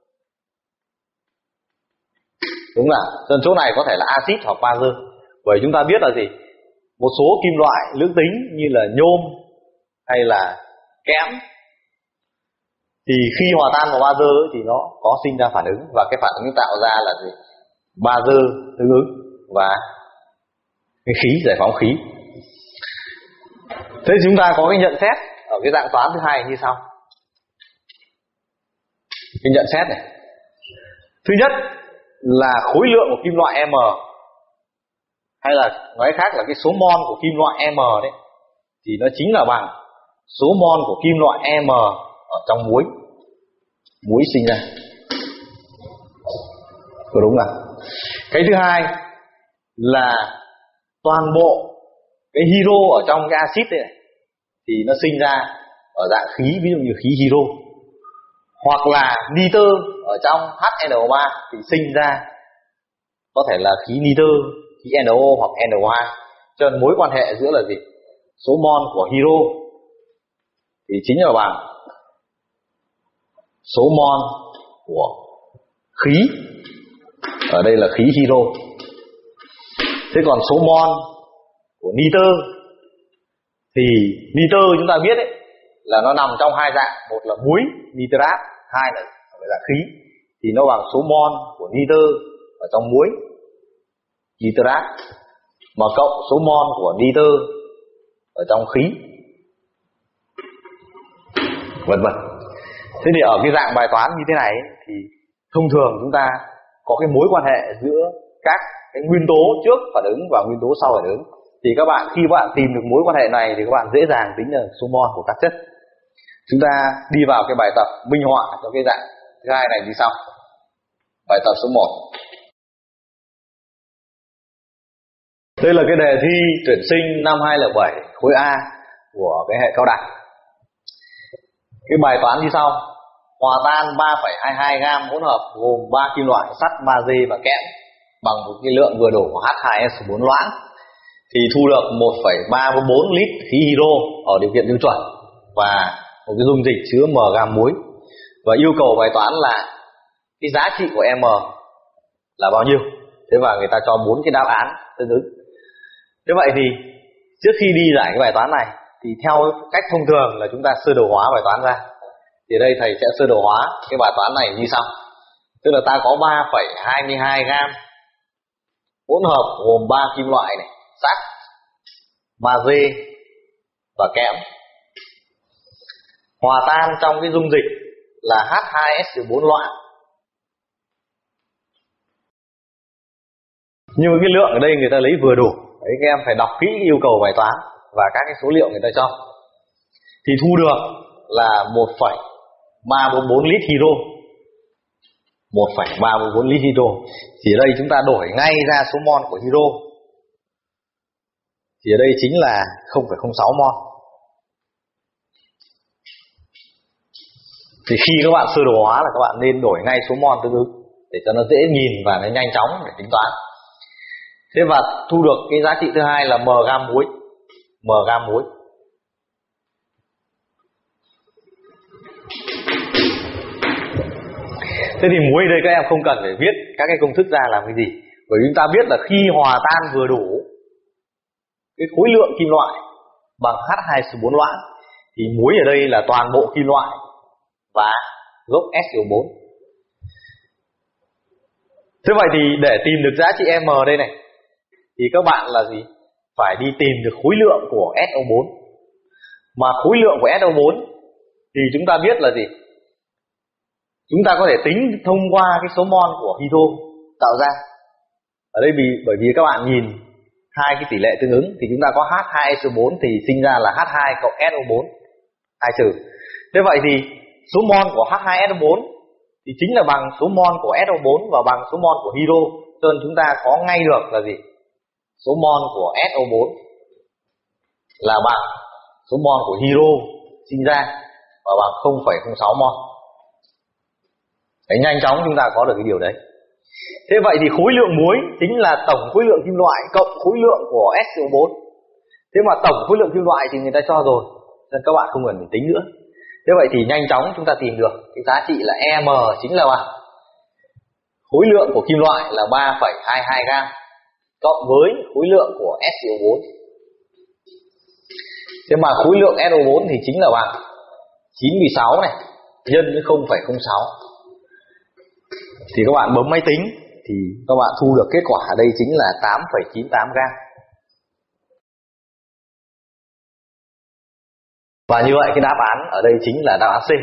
đúng là trên chỗ này có thể là axit hoặc bazơ. Bởi chúng ta biết là gì? Một số kim loại lưỡng tính như là nhôm hay là kẽm thì khi hòa tan vào bazơ thì nó có sinh ra phản ứng, và cái phản ứng tạo ra là gì? Bazơ tương ứng và cái khí, giải phóng khí. Thế chúng ta có cái nhận xét ở cái dạng toán thứ hai như sau. Cái nhận xét này, thứ nhất là khối lượng của kim loại M, hay là nói khác là cái số mol của kim loại M đấy, thì nó chính là bằng số mol của kim loại M ở trong muối, muối sinh ra. Có đúng không? Cái thứ hai là toàn bộ cái hydro ở trong cái axit này thì nó sinh ra ở dạng khí, ví dụ như khí hydro, hoặc là nitơ ở trong H N O ba thì sinh ra có thể là khí nitơ, khí N O hoặc N O hai. Cho nên mối quan hệ giữa là gì? Số mol của hydro thì chính là bằng số mol của khí, ở đây là khí hydro. Thế còn số mol của nitơ thì nitơ chúng ta biết ấy là nó nằm trong hai dạng, một là muối nitrat, hai là dạng khí, thì nó bằng số mol của nitơ ở trong muối nitrat mà cộng số mol của nitơ ở trong khí, vân vân. Thế thì ở cái dạng bài toán như thế này thì thông thường chúng ta có cái mối quan hệ giữa các cái nguyên tố trước phản ứng và nguyên tố sau phản ứng. Thì các bạn khi bạn tìm được mối quan hệ này thì các bạn dễ dàng tính được số mol của các chất. Chúng ta đi vào cái bài tập minh họa cho cái dạng thứ hai này như sau. Bài tập số một. Đây là cái đề thi tuyển sinh năm hai không không bảy khối A của cái hệ cao đẳng. Cái bài toán như sau: hòa tan ba phẩy hai mươi hai gam hỗn hợp gồm ba kim loại sắt, magie và kẽm bằng một cái lượng vừa đủ của H hai S bốn loãng thì thu được một phẩy ba mươi bốn lít khí hydro ở điều kiện tiêu chuẩn và một cái dung dịch chứa M gam muối. Và yêu cầu bài toán là cái giá trị của M là bao nhiêu. Thế và người ta cho bốn cái đáp án tương ứng. Thế vậy thì trước khi đi giải cái bài toán này thì theo cách thông thường là chúng ta sơ đồ hóa bài toán ra. Thì đây thầy sẽ sơ đồ hóa cái bài toán này như sau. Tức là ta có ba phẩy hai mươi hai gam hỗn hợp gồm ba kim loại này, sắt, magie và kẽm, hòa tan trong cái dung dịch là H hai S bốn loãng. Nhưng mà cái lượng ở đây người ta lấy vừa đủ. Đấy, các em phải đọc kỹ cái yêu cầu bài toán và các cái số liệu người ta cho. Thì thu được là một phẩy ba mươi bốn lít hydro. một phẩy ba mươi bốn lít hydro. Thì ở đây chúng ta đổi ngay ra số mol của hydro. Thì ở đây chính là không phẩy không sáu mol. Thì khi các bạn sơ đồ hóa là các bạn nên đổi ngay số mol tương ứng. để cho nó dễ nhìn và nó nhanh chóng để tính toán. Thế và thu được cái giá trị thứ hai là m gam muối. M gam muối. Thế thì muối đây các em không cần phải viết các cái công thức ra làm cái gì, bởi vì chúng ta biết là khi hòa tan vừa đủ cái khối lượng kim loại bằng H hai S O bốn loãng thì muối ở đây là toàn bộ kim loại và gốc S O bốn. Thế vậy thì để tìm được giá trị M đây này thì các bạn là gì? Phải đi tìm được khối lượng của S O bốn. Mà khối lượng của S O bốn thì chúng ta biết là gì? Chúng ta có thể tính thông qua cái số mol của hydro tạo ra. Ở đây vì bởi vì các bạn nhìn hai cái tỷ lệ tương ứng thì chúng ta có H hai S O bốn thì sinh ra là H hai cộng S O bốn hai trừ. Thế vậy thì số mol của H hai S O bốn thì chính là bằng số mol của S O bốn và bằng số mol của hydro. Cho nên chúng ta có ngay được là gì? Số mol của S O bốn là bằng số mol của hydro sinh ra và bằng không phẩy không sáu mol. Đấy, nhanh chóng chúng ta có được cái điều đấy. Thế vậy thì khối lượng muối chính là tổng khối lượng kim loại cộng khối lượng của S O bốn. Thế mà tổng khối lượng kim loại thì người ta cho rồi, nên các bạn không cần phải tính nữa. Thế vậy thì nhanh chóng chúng ta tìm được cái giá trị là E M chính là bằng khối lượng của kim loại là ba phẩy hai hai gam cộng với khối lượng của S O bốn. Thế mà khối lượng S O bốn thì chính là bằng chín mươi sáu này nhân với không phẩy không sáu. Thì các bạn bấm máy tính thì các bạn thu được kết quả ở đây chính là tám phẩy chín tám gam. Và như vậy cái đáp án ở đây chính là đáp án C.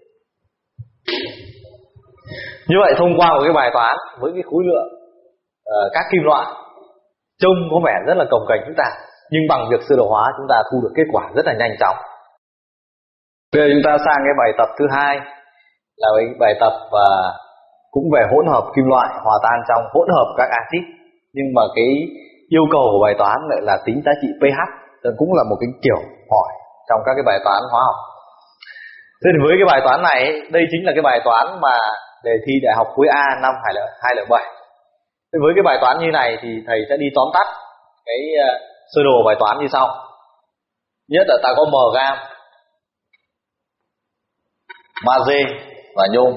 Như vậy thông qua một cái bài toán với cái khối lượng uh, các kim loại trông có vẻ rất là cồng kềnh chúng ta, nhưng bằng việc sơ đồ hóa chúng ta thu được kết quả rất là nhanh chóng. Bây giờ chúng ta sang cái bài tập thứ hai là cái bài tập và cũng về hỗn hợp kim loại hòa tan trong hỗn hợp các axit, nhưng mà cái yêu cầu của bài toán lại là tính giá trị pH, nên cũng là một cái kiểu hỏi trong các cái bài toán hóa học. Thế thì với cái bài toán này, đây chính là cái bài toán mà đề thi đại học khối A năm hai không không bảy. Thế với cái bài toán như này thì thầy sẽ đi tóm tắt cái uh, sơ đồ bài toán như sau. Nhất là ta có M gam magie và nhôm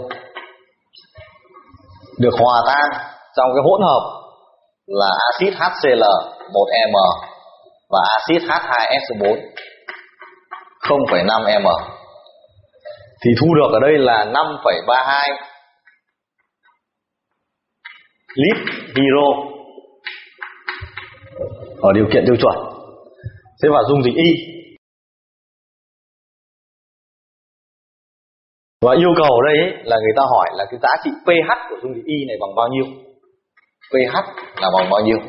được hòa tan trong cái hỗn hợp là axit HCl một M và axit H hai S O bốn không phẩy năm M, thì thu được ở đây là năm phẩy ba hai lít hydro ở điều kiện tiêu chuẩn. Thế và dung dịch Y. Và yêu cầu ở đây ấy, là người ta hỏi là cái giá trị pH của dung dịch Y này bằng bao nhiêu? pH là bằng bao nhiêu?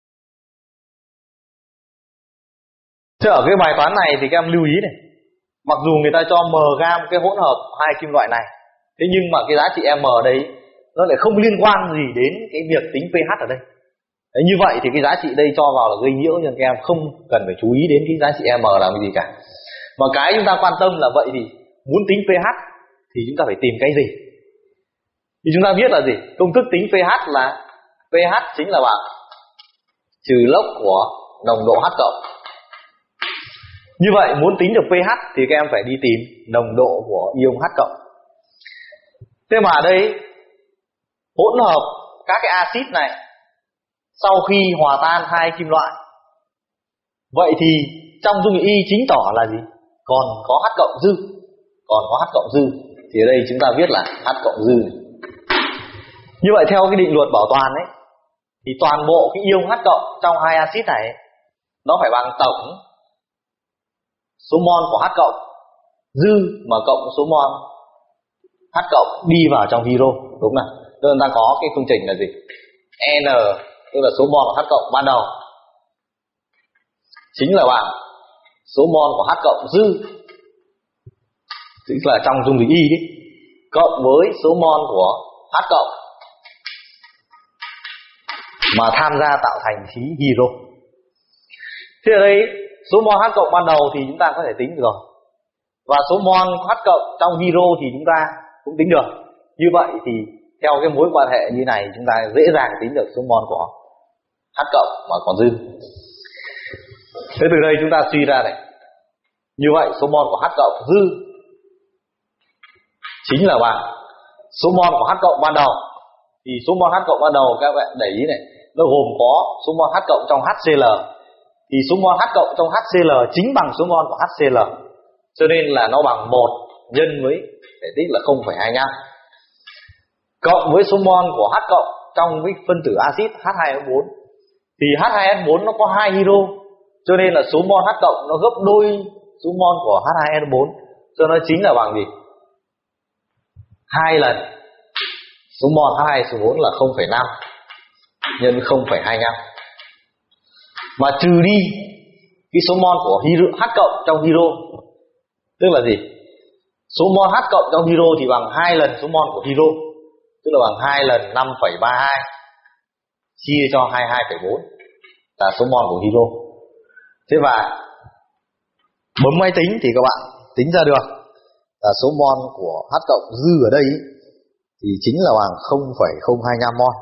Thế ở cái bài toán này thì các em lưu ý này, mặc dù người ta cho M gam cái hỗn hợp hai kim loại này, thế nhưng mà cái giá trị M ở đây nó lại không liên quan gì đến cái việc tính pH ở đây. Đấy, như vậy thì cái giá trị đây cho vào là gây nhiễu, nhưng các em không cần phải chú ý đến cái giá trị M làm cái gì cả. Mà cái chúng ta quan tâm là vậy thì muốn tính pH thì chúng ta phải tìm cái gì? Thì chúng ta biết là gì? Công thức tính pH là pH chính là bằng trừ log của nồng độ H cộng. Như vậy muốn tính được pH thì các em phải đi tìm nồng độ của ion H cộng. Thế mà ở đây hỗn hợp các cái axit này sau khi hòa tan hai kim loại, vậy thì trong dung dịch Y chính tỏ là gì? Còn có H cộng dư. Còn có H cộng dư thì ở đây chúng ta viết là H cộng dư này. Như vậy theo cái định luật bảo toàn ấy, thì toàn bộ cái ion H cộng trong hai axit này nó phải bằng tổng số mol của H cộng dư mà cộng số mol H cộng đi vào trong hydro, đúng không? Nên ta có cái phương trình là gì? N tức là số mol của H cộng ban đầu chính là bằng số mol của H cộng dư, tức là trong dung dịch Y đi, cộng với số mol của H cộng mà tham gia tạo thành khí hydro. Thế ở đây số mol H cộng ban đầu thì chúng ta có thể tính được rồi, và số mol H cộng trong hydro thì chúng ta cũng tính được. Như vậy thì theo cái mối quan hệ như này chúng ta dễ dàng tính được số mol của H cộng mà còn dư. Thế từ đây chúng ta suy ra này, như vậy số mol của H cộng dư chính là bằng số mol của H cộng ban đầu. Thì số mol H cộng ban đầu các bạn để ý này, nó gồm có số mol H cộng trong HCl. Thì số mol H cộng trong HCl chính bằng số mol của HCl, cho nên là nó bằng một nhân với thể tích là không phẩy hai mươi lăm cộng với số mol của H cộng trong với phân tử axit H hai S bốn. Thì H hai S bốn nó có hai hydro, cho nên là số mol H cộng nó gấp đôi số mol của H hai S bốn, cho nó chính là bằng gì? Hai lần số mol H hai S bốn là không phẩy năm nhân không phẩy hai mươi lăm, mà trừ đi cái số mol của hydro, H cộng trong hydro, tức là gì? Số mol H cộng trong hydro thì bằng hai lần số mol của hydro, tức là bằng hai lần năm phẩy ba hai chia cho hai mươi hai phẩy bốn là số mol của hydro. Thế và bấm máy tính thì các bạn tính ra được là số mol của H cộng dư ở đây thì chính là bằng không phẩy không hai mươi lăm mol.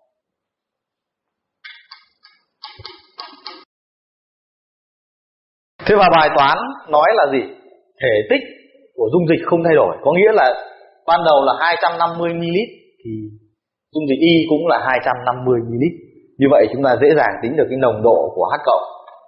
Thế và bài toán nói là gì? Thể tích của dung dịch không thay đổi, có nghĩa là ban đầu là hai trăm năm mươi mi li lít thì dung dịch Y cũng là hai trăm năm mươi mi li lít. Như vậy chúng ta dễ dàng tính được cái nồng độ của H cộng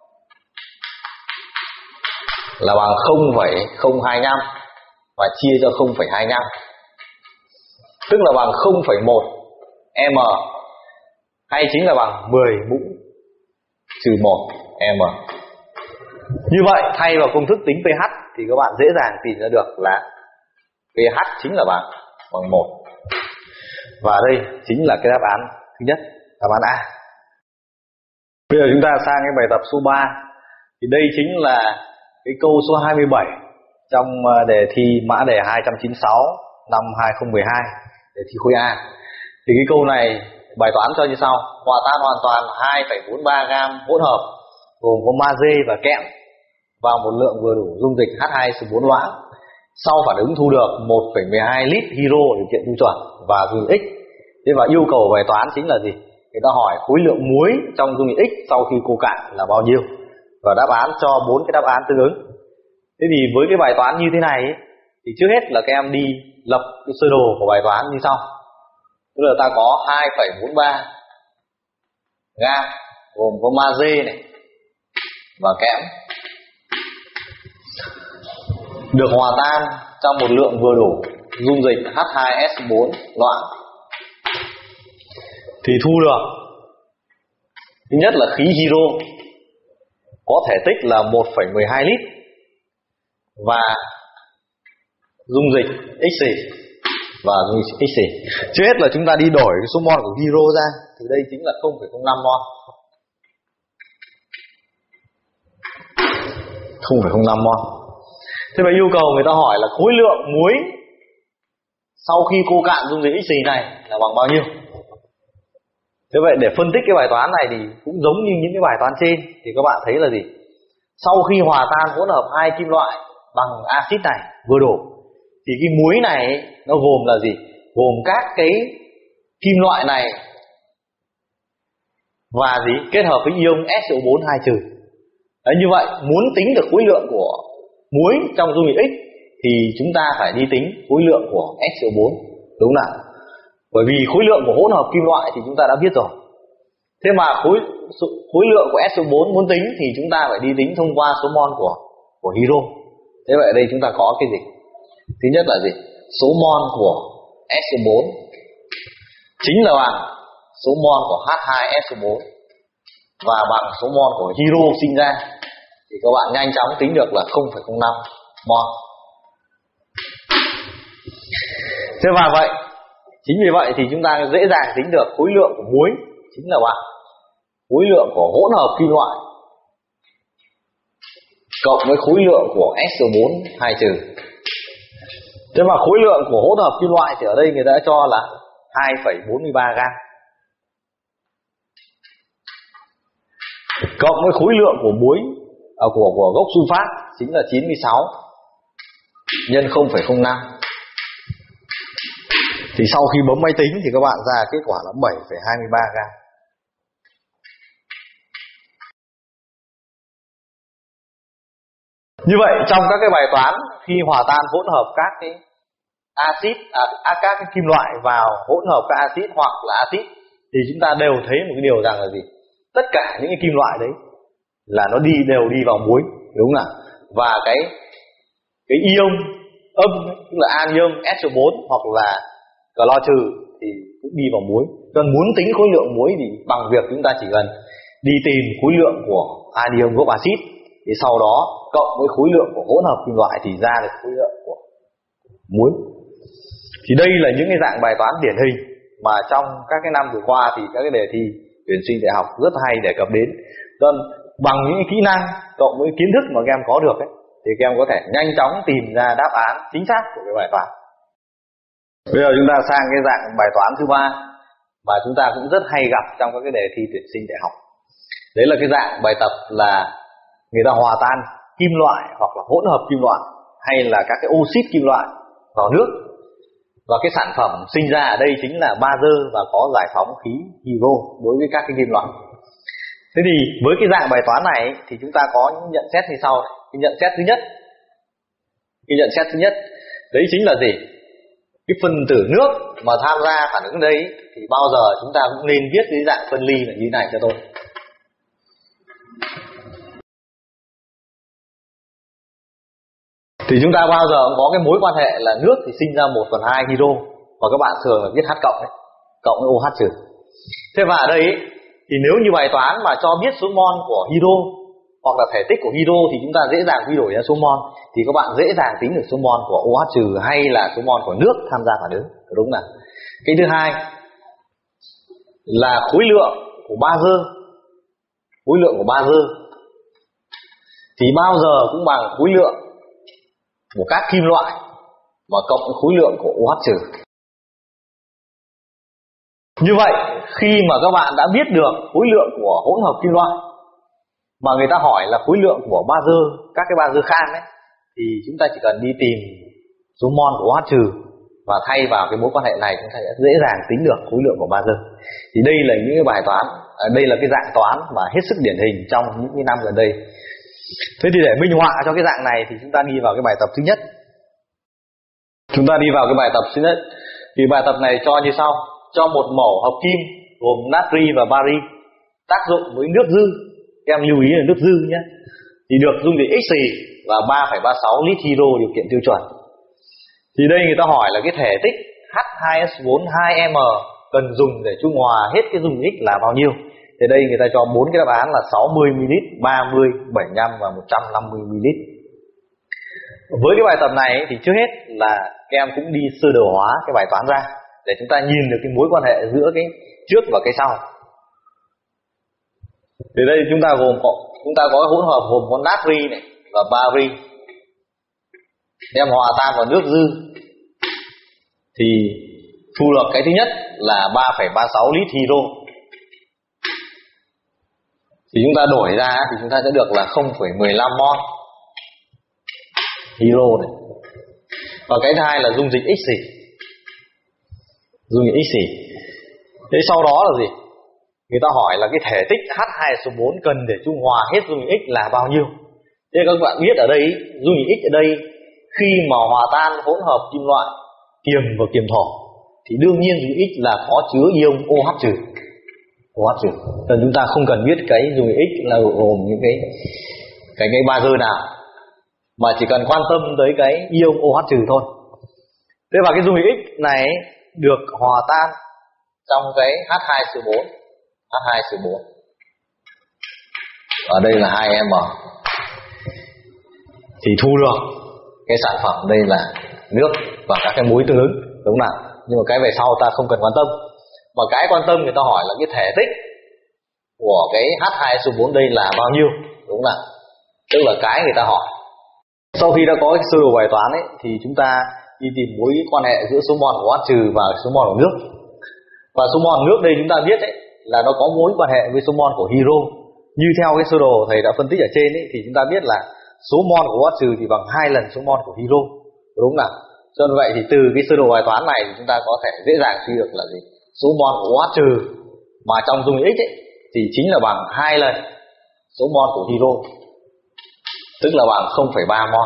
là bằng không phẩy không hai mươi lăm và chia cho không phẩy hai mươi lăm, tức là bằng không phẩy một m, hay chính là bằng mười mũ trừ một m. Như vậy thay vào công thức tính pH thì các bạn dễ dàng tìm ra được là pH chính là bằng bằng một. Và đây chính là cái đáp án thứ nhất, đáp án A. Bây giờ chúng ta sang cái bài tập số ba. Thì đây chính là cái câu số hai mươi bảy trong đề thi mã đề hai trăm chín mươi sáu năm hai không một hai, đề thi khối A. Thì cái câu này bài toán cho như sau: hòa tan hoàn toàn hai phẩy bốn mươi ba gam hỗn hợp gồm có magie và kẽm vào một lượng vừa đủ dung dịch H hai S bốn loãng. Sau phản ứng thu được một phẩy mười hai lít hydro điều kiện tiêu chuẩn và dung dịch X. Thế và yêu cầu bài toán chính là gì? Người ta hỏi khối lượng muối trong dung dịch X sau khi cô cạn là bao nhiêu, và đáp án cho bốn cái đáp án tương ứng. Thế thì với cái bài toán như thế này ấy, thì trước hết là các em đi lập cái sơ đồ của bài toán như sau. Tức là ta có hai phẩy bốn mươi ba gam gồm có magie này và kẽm được hòa tan trong một lượng vừa đủ dung dịch H hai S bốn loãng, thì thu được thứ nhất là khí hydro có thể tích là một phẩy mười hai lít và dung dịch X và dung dịch X. Trước hết là chúng ta đi đổi cái số mol của hydro ra, thì đây chính là không phẩy không năm mol. không phẩy không năm mol. Thế mà yêu cầu người ta hỏi là khối lượng muối sau khi cô cạn dung dịch X này là bằng bao nhiêu. Thế vậy để phân tích cái bài toán này thì cũng giống như những cái bài toán trên, thì các bạn thấy là gì? Sau khi hòa tan hỗn hợp hai kim loại bằng axit này vừa đủ, thì cái muối này nó gồm là gì? Gồm các cái kim loại này và gì? Kết hợp với ion S O bốn hai trừ. Đấy, như vậy muốn tính được khối lượng của muối trong dung dịch X thì chúng ta phải đi tính khối lượng của S O bốn, đúng không? Bởi vì khối lượng của hỗn hợp kim loại thì chúng ta đã biết rồi. Thế mà khối khối lượng của S O bốn muốn tính thì chúng ta phải đi tính thông qua số mol của của hydro. Thế vậy ở đây chúng ta có cái gì? Thứ nhất là gì? Số mol của S O bốn chính là bằng số mol của H hai S O bốn và bằng số mol của hydro sinh ra, thì các bạn nhanh chóng tính được là không phẩy không năm mol. Thế và vậy chính vì vậy thì chúng ta dễ dàng tính được khối lượng của muối chính là bằng khối lượng của hỗn hợp kim loại cộng với khối lượng của S O bốn hai trừ. Thế mà khối lượng của hỗn hợp kim loại thì ở đây người ta đã cho là hai phẩy bốn mươi ba gam cộng với khối lượng của muối à, của của gốc sunfat chính là chín mươi sáu nhân không phẩy không năm, thì Thì sau khi bấm máy tính thì các bạn ra kết quả là bảy phẩy hai mươi ba gam. Như vậy trong các cái bài toán khi hòa tan hỗn hợp các cái axit à, à, các cái kim loại vào hỗn hợp các axit hoặc là axit thì chúng ta đều thấy một cái điều rằng là gì? Tất cả những cái kim loại đấy là nó đi đều đi vào muối, đúng không nào? Và cái cái ion âm tức là anion S O bốn hoặc là clo trừ thì cũng đi vào muối. Còn muốn tính khối lượng muối thì bằng việc chúng ta chỉ cần đi tìm khối lượng của anion gốc axit, thì sau đó cộng với khối lượng của hỗn hợp kim loại thì ra được khối lượng của muối. Thì đây là những cái dạng bài toán điển hình mà trong các cái năm vừa qua thì các cái đề thi tuyển sinh đại học rất hay đề cập đến. Nên bằng những kỹ năng cộng với kiến thức mà các em có được ấy, thì các em có thể nhanh chóng tìm ra đáp án chính xác của cái bài toán. Bây giờ chúng ta sang cái dạng bài toán thứ ba mà chúng ta cũng rất hay gặp trong các cái đề thi tuyển sinh đại học. Đấy là cái dạng bài tập là người ta hòa tan kim loại hoặc là hỗn hợp kim loại hay là các cái oxit kim loại vào nước, và cái sản phẩm sinh ra ở đây chính là bazơ và có giải phóng khí hydro đối với các cái kim loại. Thế thì với cái dạng bài toán này thì chúng ta có những nhận xét như sau. Cái nhận xét thứ nhất, cái nhận xét thứ nhất đấy chính là gì? Cái phân tử nước mà tham gia phản ứng đây thì bao giờ chúng ta cũng nên viết cái dạng phân ly là như này cho tôi. Thì chúng ta bao giờ cũng có cái mối quan hệ là nước thì sinh ra một phần hai hydro, và các bạn thường là viết H cộng đấy, cộng với OH trừ. Thế và ở đây ấy, thì nếu như bài toán mà cho biết số mol của hydro hoặc là thể tích của hydro thì chúng ta dễ dàng quy đổi ra số mol, thì các bạn dễ dàng tính được số mol của OH trừ hay là số mol của nước tham gia phản ứng, đúng không nào? Cái thứ hai là khối lượng của bazơ. Khối lượng của bazơ thì bao giờ cũng bằng khối lượng của các kim loại mà cộng với khối lượng của OH trừ. Như vậy khi mà các bạn đã biết được khối lượng của hỗn hợp kim loại mà người ta hỏi là khối lượng của bazơ, các cái bazơ khan ấy, thì chúng ta chỉ cần đi tìm số mol của OH trừ và thay vào cái mối quan hệ này chúng ta sẽ dễ dàng tính được khối lượng của bazơ. Thì đây là những cái bài toán, đây là cái dạng toán mà hết sức điển hình trong những cái năm gần đây. Thế thì để minh họa cho cái dạng này thì chúng ta đi vào cái bài tập thứ nhất. Chúng ta đi vào cái bài tập thứ nhất. Thì bài tập này cho như sau. Cho một mẩu hợp kim gồm natri và bari tác dụng với nước dư. Các em lưu ý là nước dư nhé. Thì được dung dịch X xì và ba phẩy ba sáu lít hydro điều kiện tiêu chuẩn. Thì đây người ta hỏi là cái thể tích H hai S bốn hai M cần dùng để trung hòa hết cái dung dịch X là bao nhiêu. Thì đây người ta cho bốn cái đáp án là sáu mươi mi li lít, ba mươi, bảy mươi lăm và một trăm năm mươi mi li lít. Với cái bài tập này thì trước hết là các em cũng đi sơ đồ hóa cái bài toán ra để chúng ta nhìn được cái mối quan hệ giữa cái trước và cái sau. Thì đây chúng ta gồm có, chúng ta có hỗn hợp gồm có natri này và bari. Đem hòa tan vào nước dư thì thu được cái thứ nhất là ba phẩy ba sáu lít hydro. Thì chúng ta đổi ra thì chúng ta sẽ được là không phẩy mười lăm mol hydro này. Và cái thứ hai là dung dịch X xì. Dung dịch X xì. Thế sau đó là gì? Người ta hỏi là cái thể tích H hai S O bốn cần để trung hòa hết dung dịch X là bao nhiêu. Thế các bạn biết ở đây dung dịch X ở đây khi mà hòa tan hỗn hợp kim loại kiềm và kiềm thổ thì đương nhiên dung dịch X là có chứa ion OH trừ. OH trừ. Nên chúng ta không cần biết cái dung dịch X là gồm những cái cái cái bazơ nào, mà chỉ cần quan tâm tới cái ion OH trừ thôi. Thế và cái dung dịch X này được hòa tan trong cái H hai S O bốn. H hai S O bốn. Ở đây là hai M. Thì thu được cái sản phẩm đây là nước và các cái muối tương ứng, đúng không nào? Nhưng mà cái về sau ta không cần quan tâm. Mà cái quan tâm người ta hỏi là cái thể tích của cái H hai S O bốn đây là bao nhiêu, đúng không nào? Tức là cái người ta hỏi. Sau khi đã có cái sơ đồ bài toán ấy thì chúng ta đi tìm mối quan hệ giữa số mol của OH trừ và số mol của nước. Và số mol nước đây chúng ta biết ấy là nó có mối quan hệ với số mol của hydro. Như theo cái sơ đồ thầy đã phân tích ở trên ấy thì chúng ta biết là số mol của OH trừ thì bằng hai lần số mol của hydro, đúng không nào? Cho nên vậy thì từ cái sơ đồ bài toán này thì chúng ta có thể dễ dàng suy được là gì? Số mol của OH trừ mà trong dung dịch X ấy, thì chính là bằng hai lần số mol của hydro, tức là bằng không phẩy ba mol.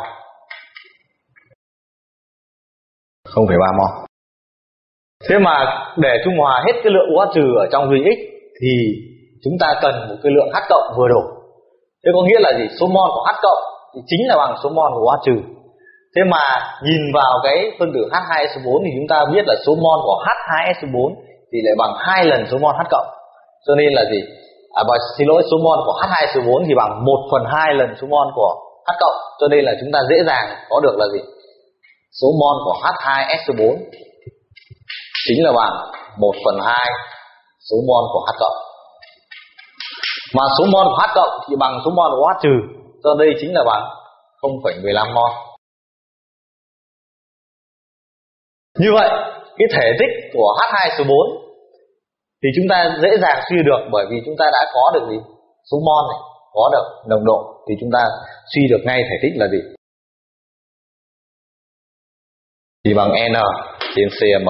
không phẩy ba mol. Thế mà để trung hòa hết cái lượng OH trừ ở trong dung dịch X thì chúng ta cần một cái lượng H cộng vừa đủ. Thế có nghĩa là gì? Số mol của H cộng thì chính là bằng số mol của OH trừ. Thế mà nhìn vào cái phân tử H hai S O bốn thì chúng ta biết là số mol của H hai S O bốn thì lại bằng hai lần số mol H cộng. Cho nên là gì? À, và xin lỗi, số mol của H hai S O bốn thì bằng một phần hai lần số mol của H cộng. Cho nên là chúng ta dễ dàng có được là gì? Số mol của H hai S O bốn chính là bằng một phần hai số mol của H cộng. Mà số mol của H cộng thì bằng số mol của OH trừ. Cho đây chính là bằng không phẩy mười lăm mol. Như vậy, cái thể tích của H hai S O bốn thì chúng ta dễ dàng suy được, bởi vì chúng ta đã có được gì? Số mol này, có được nồng độ thì chúng ta suy được ngay thể tích là gì? Thì bằng N trên cm.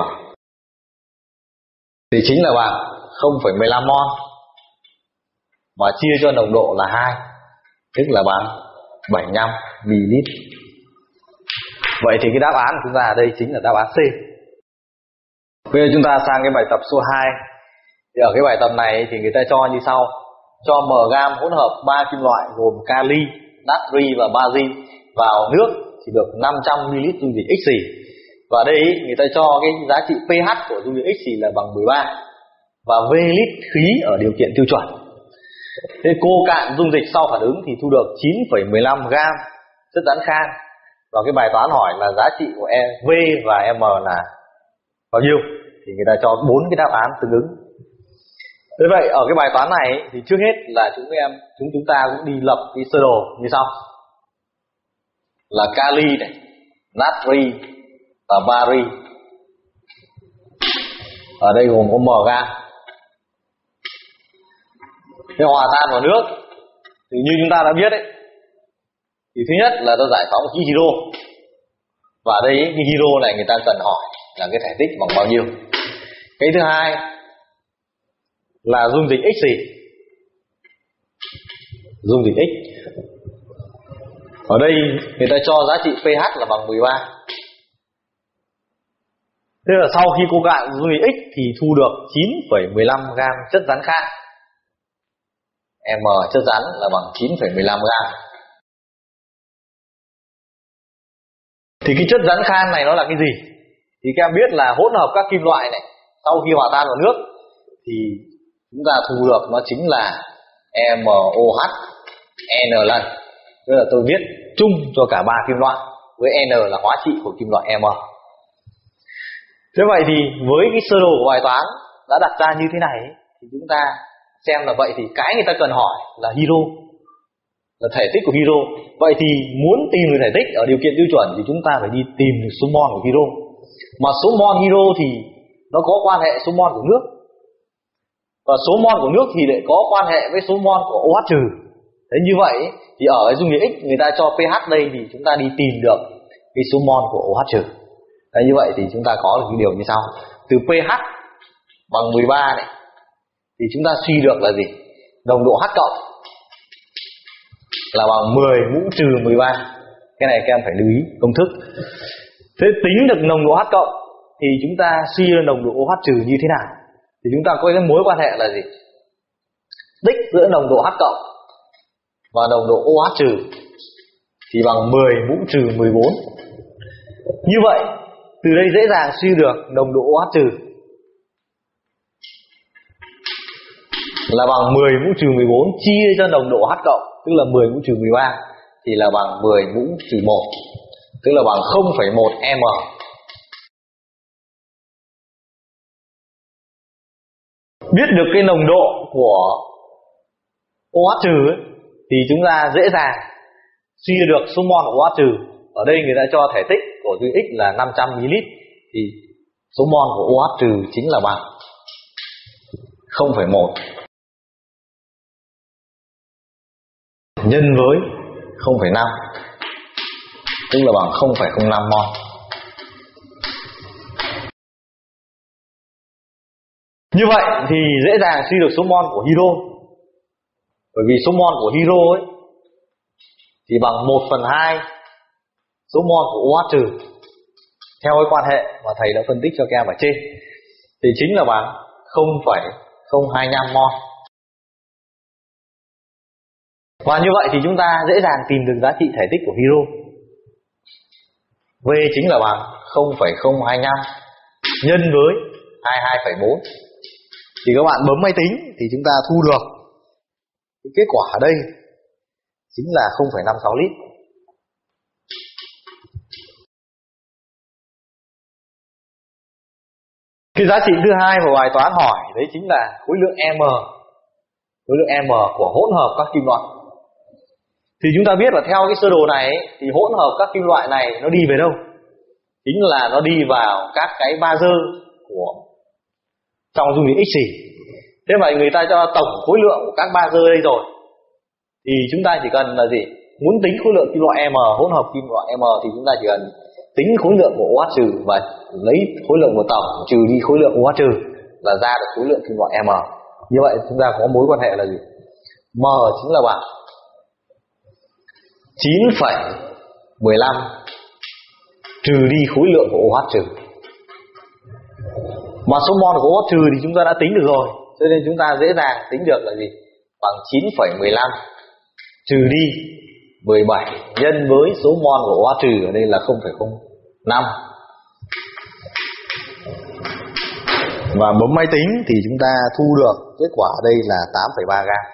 Thì chính là bằng không phẩy mười lăm mol và chia cho nồng độ là hai, tức là bằng bảy mươi lăm mi-li-lít. Vậy thì cái đáp án của chúng ta ở đây chính là đáp án C. Bây giờ chúng ta sang cái bài tập số hai. Thì ở cái bài tập này thì người ta cho như sau: cho M gam hỗn hợp ba kim loại gồm kali, natri và bazi vào nước thì được năm trăm mi-li-lít dung dịch X xì. Và đây người ta cho cái giá trị pH của dung dịch X xì là bằng mười ba và V lít khí ở điều kiện tiêu chuẩn. Thế cô cạn dung dịch sau phản ứng thì thu được chín phẩy mười lăm gam chất rắn khan. Và cái bài toán hỏi là giá trị của E, V và M là bao nhiêu? Thì người ta cho bốn cái đáp án tương ứng. Thế vậy ở cái bài toán này thì trước hết là chúng em chúng chúng ta cũng đi lập cái sơ đồ như sau: là kali này, natri và bari. Ở đây gồm có M gam. Thế hòa tan vào nước thì như chúng ta đã biết đấy, thì thứ nhất là nó giải phóng khí hydro. Và đây cái hydro này người ta cần hỏi là cái thể tích bằng bao nhiêu. Cái thứ hai là dung dịch X xì, dung dịch X. Ở đây người ta cho giá trị pH là bằng mười ba. Thế là sau khi cô cạn dung dịch X thì thu được chín phẩy mười lăm gam chất rắn khan. M chất rắn là bằng chín phẩy mười lăm gam. Thì cái chất rắn khan này nó là cái gì? Thì các em biết là hỗn hợp các kim loại này sau khi hòa tan vào nước thì chúng ta thu được nó chính là MOH N lần. Tức là tôi viết chung cho cả ba kim loại, với N là hóa trị của kim loại M. Thế vậy thì với cái sơ đồ của bài toán đã đặt ra như thế này thì chúng ta xem là vậy thì cái người ta cần hỏi là hydro, là thể tích của hydro. Vậy thì muốn tìm được thể tích ở điều kiện tiêu chuẩn thì chúng ta phải đi tìm được số mol của hydro. Mà số mol hydro thì nó có quan hệ số mol của nước, và số mol của nước thì lại có quan hệ với số mol của OH trừ. Thế như vậy thì ở cái dung dịch X người ta cho pH đây thì chúng ta đi tìm được cái số mol của OH trừ. Đấy, như vậy thì chúng ta có được cái điều như sau: từ pH bằng mười ba này thì chúng ta suy được là gì? Nồng độ H cộng là bằng mười mũ trừ mười ba. Cái này các em phải lưu ý công thức. Thế tính được nồng độ H cộng thì chúng ta suy ra nồng độ OH trừ như thế nào? Thì chúng ta có cái mối quan hệ là gì? Tích giữa nồng độ H cộng và nồng độ OH trừ thì bằng mười mũ trừ mười bốn. Như vậy từ đây dễ dàng suy được nồng độ OH trừ là bằng mười mũ trừ mười bốn chia cho nồng độ H cộng, tức là mười mũ trừ mười ba thì là bằng mười mũ trừ một, tức là bằng không phẩy một m. Biết được cái nồng độ của OH trừ ấy, thì chúng ta dễ dàng suy được số mol của OH trừ. Ở đây người ta cho thể tích của dung dịch X là năm trăm mi-li-lít thì số mol của OH trừ chính là bằng không phẩy một nhân với không phẩy năm, tức là bằng không phẩy không năm mol. Như vậy thì dễ dàng suy được số mol của hydro. Bởi vì số mol của hydro ấy thì bằng một phần hai số mol của OH trừ theo cái quan hệ mà thầy đã phân tích cho các em ở trên, thì chính là bằng không phẩy không hai lăm mol. Và như vậy thì chúng ta dễ dàng tìm được giá trị thể tích của hydro. V chính là bằng không phẩy không hai lăm nhân với hai mươi hai phẩy bốn. Thì các bạn bấm máy tính thì chúng ta thu được cái kết quả ở đây chính là không phẩy năm sáu lít. Cái giá trị thứ hai mà bài toán hỏi đấy chính là khối lượng M. Khối lượng M của hỗn hợp các kim loại. Thì chúng ta biết là theo cái sơ đồ này ấy, thì hỗn hợp các kim loại này nó đi về đâu? Chính là nó đi vào các cái bazơ của trong dung dịch X xì. Thế vậy người ta cho tổng khối lượng của các bazơ đây rồi, thì chúng ta chỉ cần là gì? Muốn tính khối lượng kim loại M, hỗn hợp kim loại M, thì chúng ta chỉ cần tính khối lượng của OH trừ và lấy khối lượng của tổng trừ đi khối lượng OH trừ là ra được khối lượng kim loại M. Như vậy chúng ta có mối quan hệ là gì? M chính là bằng chín phẩy mười lăm trừ đi khối lượng của OH trừ. Mà số mol của OH trừ thì chúng ta đã tính được rồi, cho nên chúng ta dễ dàng tính được là gì? Bằng chín phẩy mười lăm trừ đi mười bảy nhân với số mol của OH trừ ở đây là không phẩy không năm. Và bấm máy tính thì chúng ta thu được kết quả ở đây là tám phẩy ba gam.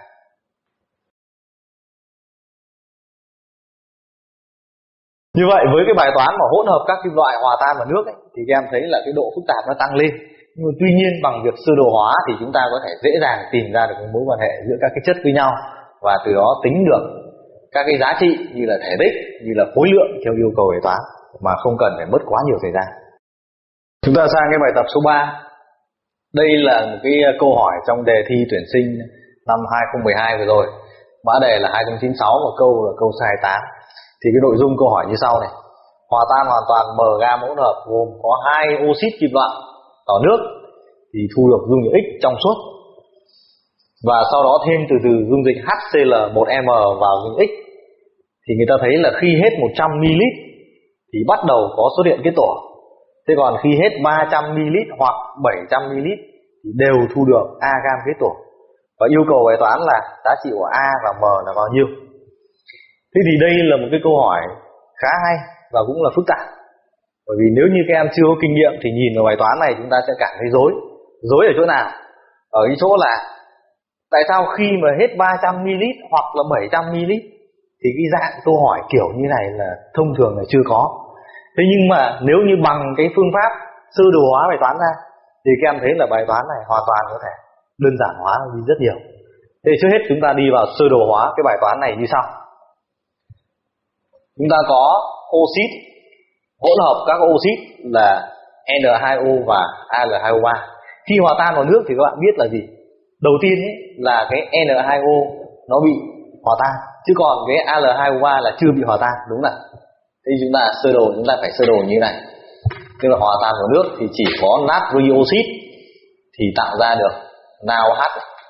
Như vậy với cái bài toán mà hỗn hợp các kim loại hòa tan vào nước ấy, thì các em thấy là cái độ phức tạp nó tăng lên. Nhưng mà tuy nhiên bằng việc sơ đồ hóa thì chúng ta có thể dễ dàng tìm ra được mối quan hệ giữa các cái chất với nhau, và từ đó tính được các cái giá trị như là thể tích, như là khối lượng theo yêu cầu bài toán mà không cần phải mất quá nhiều thời gian. Chúng ta sang cái bài tập số ba. Đây là một cái câu hỏi trong đề thi tuyển sinh năm hai không một hai vừa rồi. Mã đề là hai không chín sáu và câu là câu số hai mươi tám. Thì cái nội dung câu hỏi như sau này: hòa tan hoàn toàn M gam hỗn hợp gồm có hai oxit kim loại vào nước thì thu được dung dịch X trong suốt, và sau đó thêm từ từ dung dịch HCl một M vào dung dịch X, thì người ta thấy là khi hết một trăm mi li lít thì bắt đầu có xuất hiện kết tổ. Thế còn khi hết ba trăm mi li lít hoặc bảy trăm mi li lít thì đều thu được A gam kết tổ. Và yêu cầu bài toán là giá trị của A và M là bao nhiêu. Thế thì đây là một cái câu hỏi khá hay và cũng là phức tạp. Bởi vì nếu như các em chưa có kinh nghiệm thì nhìn vào bài toán này chúng ta sẽ cảm thấy rối. Rối ở chỗ nào? Ở cái chỗ là tại sao khi mà hết ba trăm mi li lít hoặc là bảy trăm mi li lít thì cái dạng câu hỏi kiểu như này là thông thường là chưa có. Thế nhưng mà nếu như bằng cái phương pháp sơ đồ hóa bài toán ra thì các em thấy là bài toán này hoàn toàn có thể đơn giản hóa đi rất nhiều. Thế trước hết chúng ta đi vào sơ đồ hóa cái bài toán này như sau. Chúng ta có oxit, hỗn hợp các oxit là N hai O và A L hai O ba. Khi hòa tan vào nước thì các bạn biết là gì? Đầu tiên ấy, là cái N hai O nó bị hòa tan, chứ còn cái A L hai O ba là chưa bị hòa tan, đúng không? Thì chúng ta sơ đồ, chúng ta phải sơ đồ như thế này. Tức là hòa tan vào nước thì chỉ có natri oxit thì tạo ra được NaOH,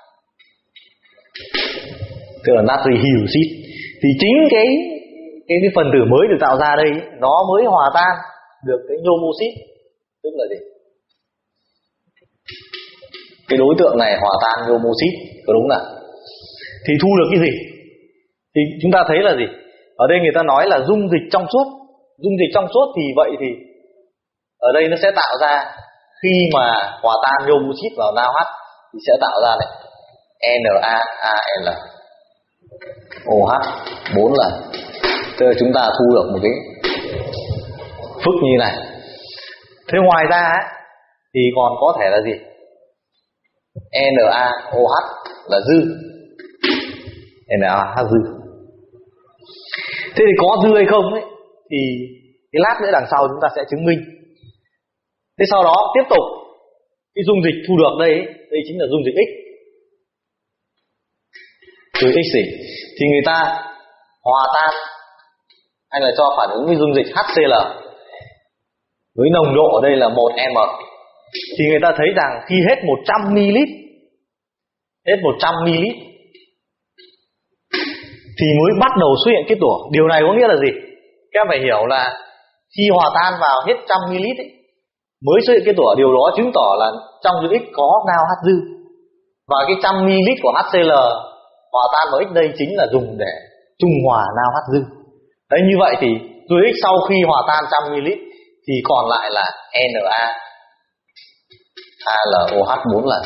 tức là natri hydroxit. Thì chính cái cái cái phần tử mới được tạo ra đây nó mới hòa tan được cái nhôm oxit, tức là gì? Cái đối tượng này hòa tan nhôm oxit, có đúng không? Thì thu được cái gì? Thì chúng ta thấy là gì? Ở đây người ta nói là dung dịch trong suốt. Dung dịch trong suốt thì vậy thì ở đây nó sẽ tạo ra, khi mà hòa tan nhôm oxit vào NaOH thì sẽ tạo ra này NaAl OH bốn lần. Tức là chúng ta thu được một cái phức như này. Thế ngoài ra ấy, thì còn có thể là gì? NaOH là dư, NaOH dư. Thế thì có dư hay không ấy thì cái lát nữa đằng sau chúng ta sẽ chứng minh. Thế sau đó tiếp tục cái dung dịch thu được đây ấy, đây chính là dung dịch X. Từ X gì? Thì người ta hòa tan hay là cho phản ứng với dung dịch HCl với nồng độ ở đây là một M. thì người ta thấy rằng khi hết một trăm mi li lít, hết một trăm mi li lít thì mới bắt đầu xuất hiện kết tủa. Điều này có nghĩa là gì? Các em phải hiểu là khi hòa tan vào hết một trăm mi li lít ấy, mới xuất hiện kết tủa. Điều đó chứng tỏ là trong dưỡng X có nào H dư. Và cái một trăm mi li lít của HCl hòa tan vào X đây chính là dùng để trung hòa nào H dư. Đấy, như vậy thì dưỡng X sau khi hòa tan một trăm mi li lít thì còn lại là Na AlOH bốn lần.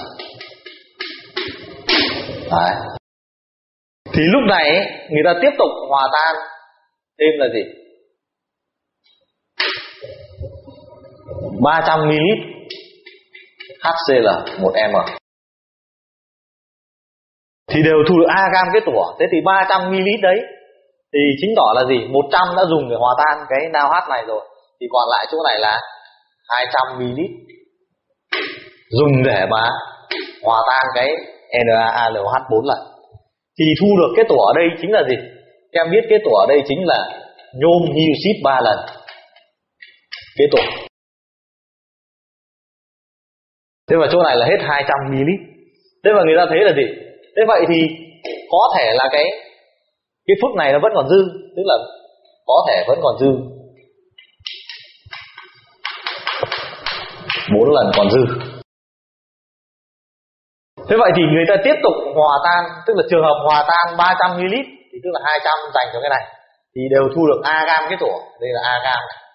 Đấy. Thì lúc này ấy, người ta tiếp tục hòa tan thêm là gì? ba trăm mi li lít HCl một M thì đều thu được A gam kết tủa. Thế thì ba trăm mi li lít đấy thì chứng tỏ là gì? một trăm đã dùng để hòa tan cái NaOH này rồi, thì còn lại chỗ này là hai trăm mi li lít dùng để mà hòa tan cái NaAlOH bốn lần. Thì thu được kết tủa ở đây chính là gì? Các em biết kết tủa ở đây chính là nhôm hydroxit ba lần kết tủa. Thế mà chỗ này là hết hai trăm mi li lít. Thế mà người ta thấy là gì? Thế vậy thì có thể là cái cái phức này nó vẫn còn dư, tức là có thể vẫn còn dư bốn lần còn dư. Thế vậy thì người ta tiếp tục hòa tan, tức là trường hợp hòa tan ba trăm mi li lít thì tức là hai trăm dành cho cái này thì đều thu được A gam kết tủa. Đây là A gam này,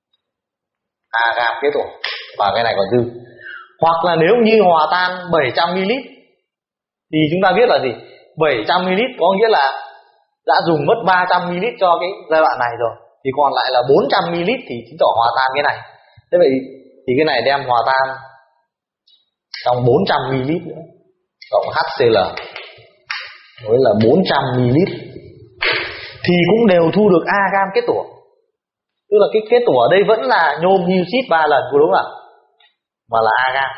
A gam kết tủa và cái này còn dư. Hoặc là nếu như hòa tan bảy trăm mi li lít thì chúng ta biết là gì? bảy trăm mi li lít có nghĩa là đã dùng mất ba trăm mi li lít cho cái giai đoạn này rồi, thì còn lại là bốn trăm mi li lít thì chứng tỏ hòa tan cái này. Thế vậy thì cái này đem hòa tan trong bốn trăm mi li lít nữa cộng HCl với là bốn trăm mi li lít thì cũng đều thu được A gam kết tủa. Tức là cái kết tủa ở đây vẫn là nhôm hydroxit ba lần, đúng không ạ? Mà là A gam.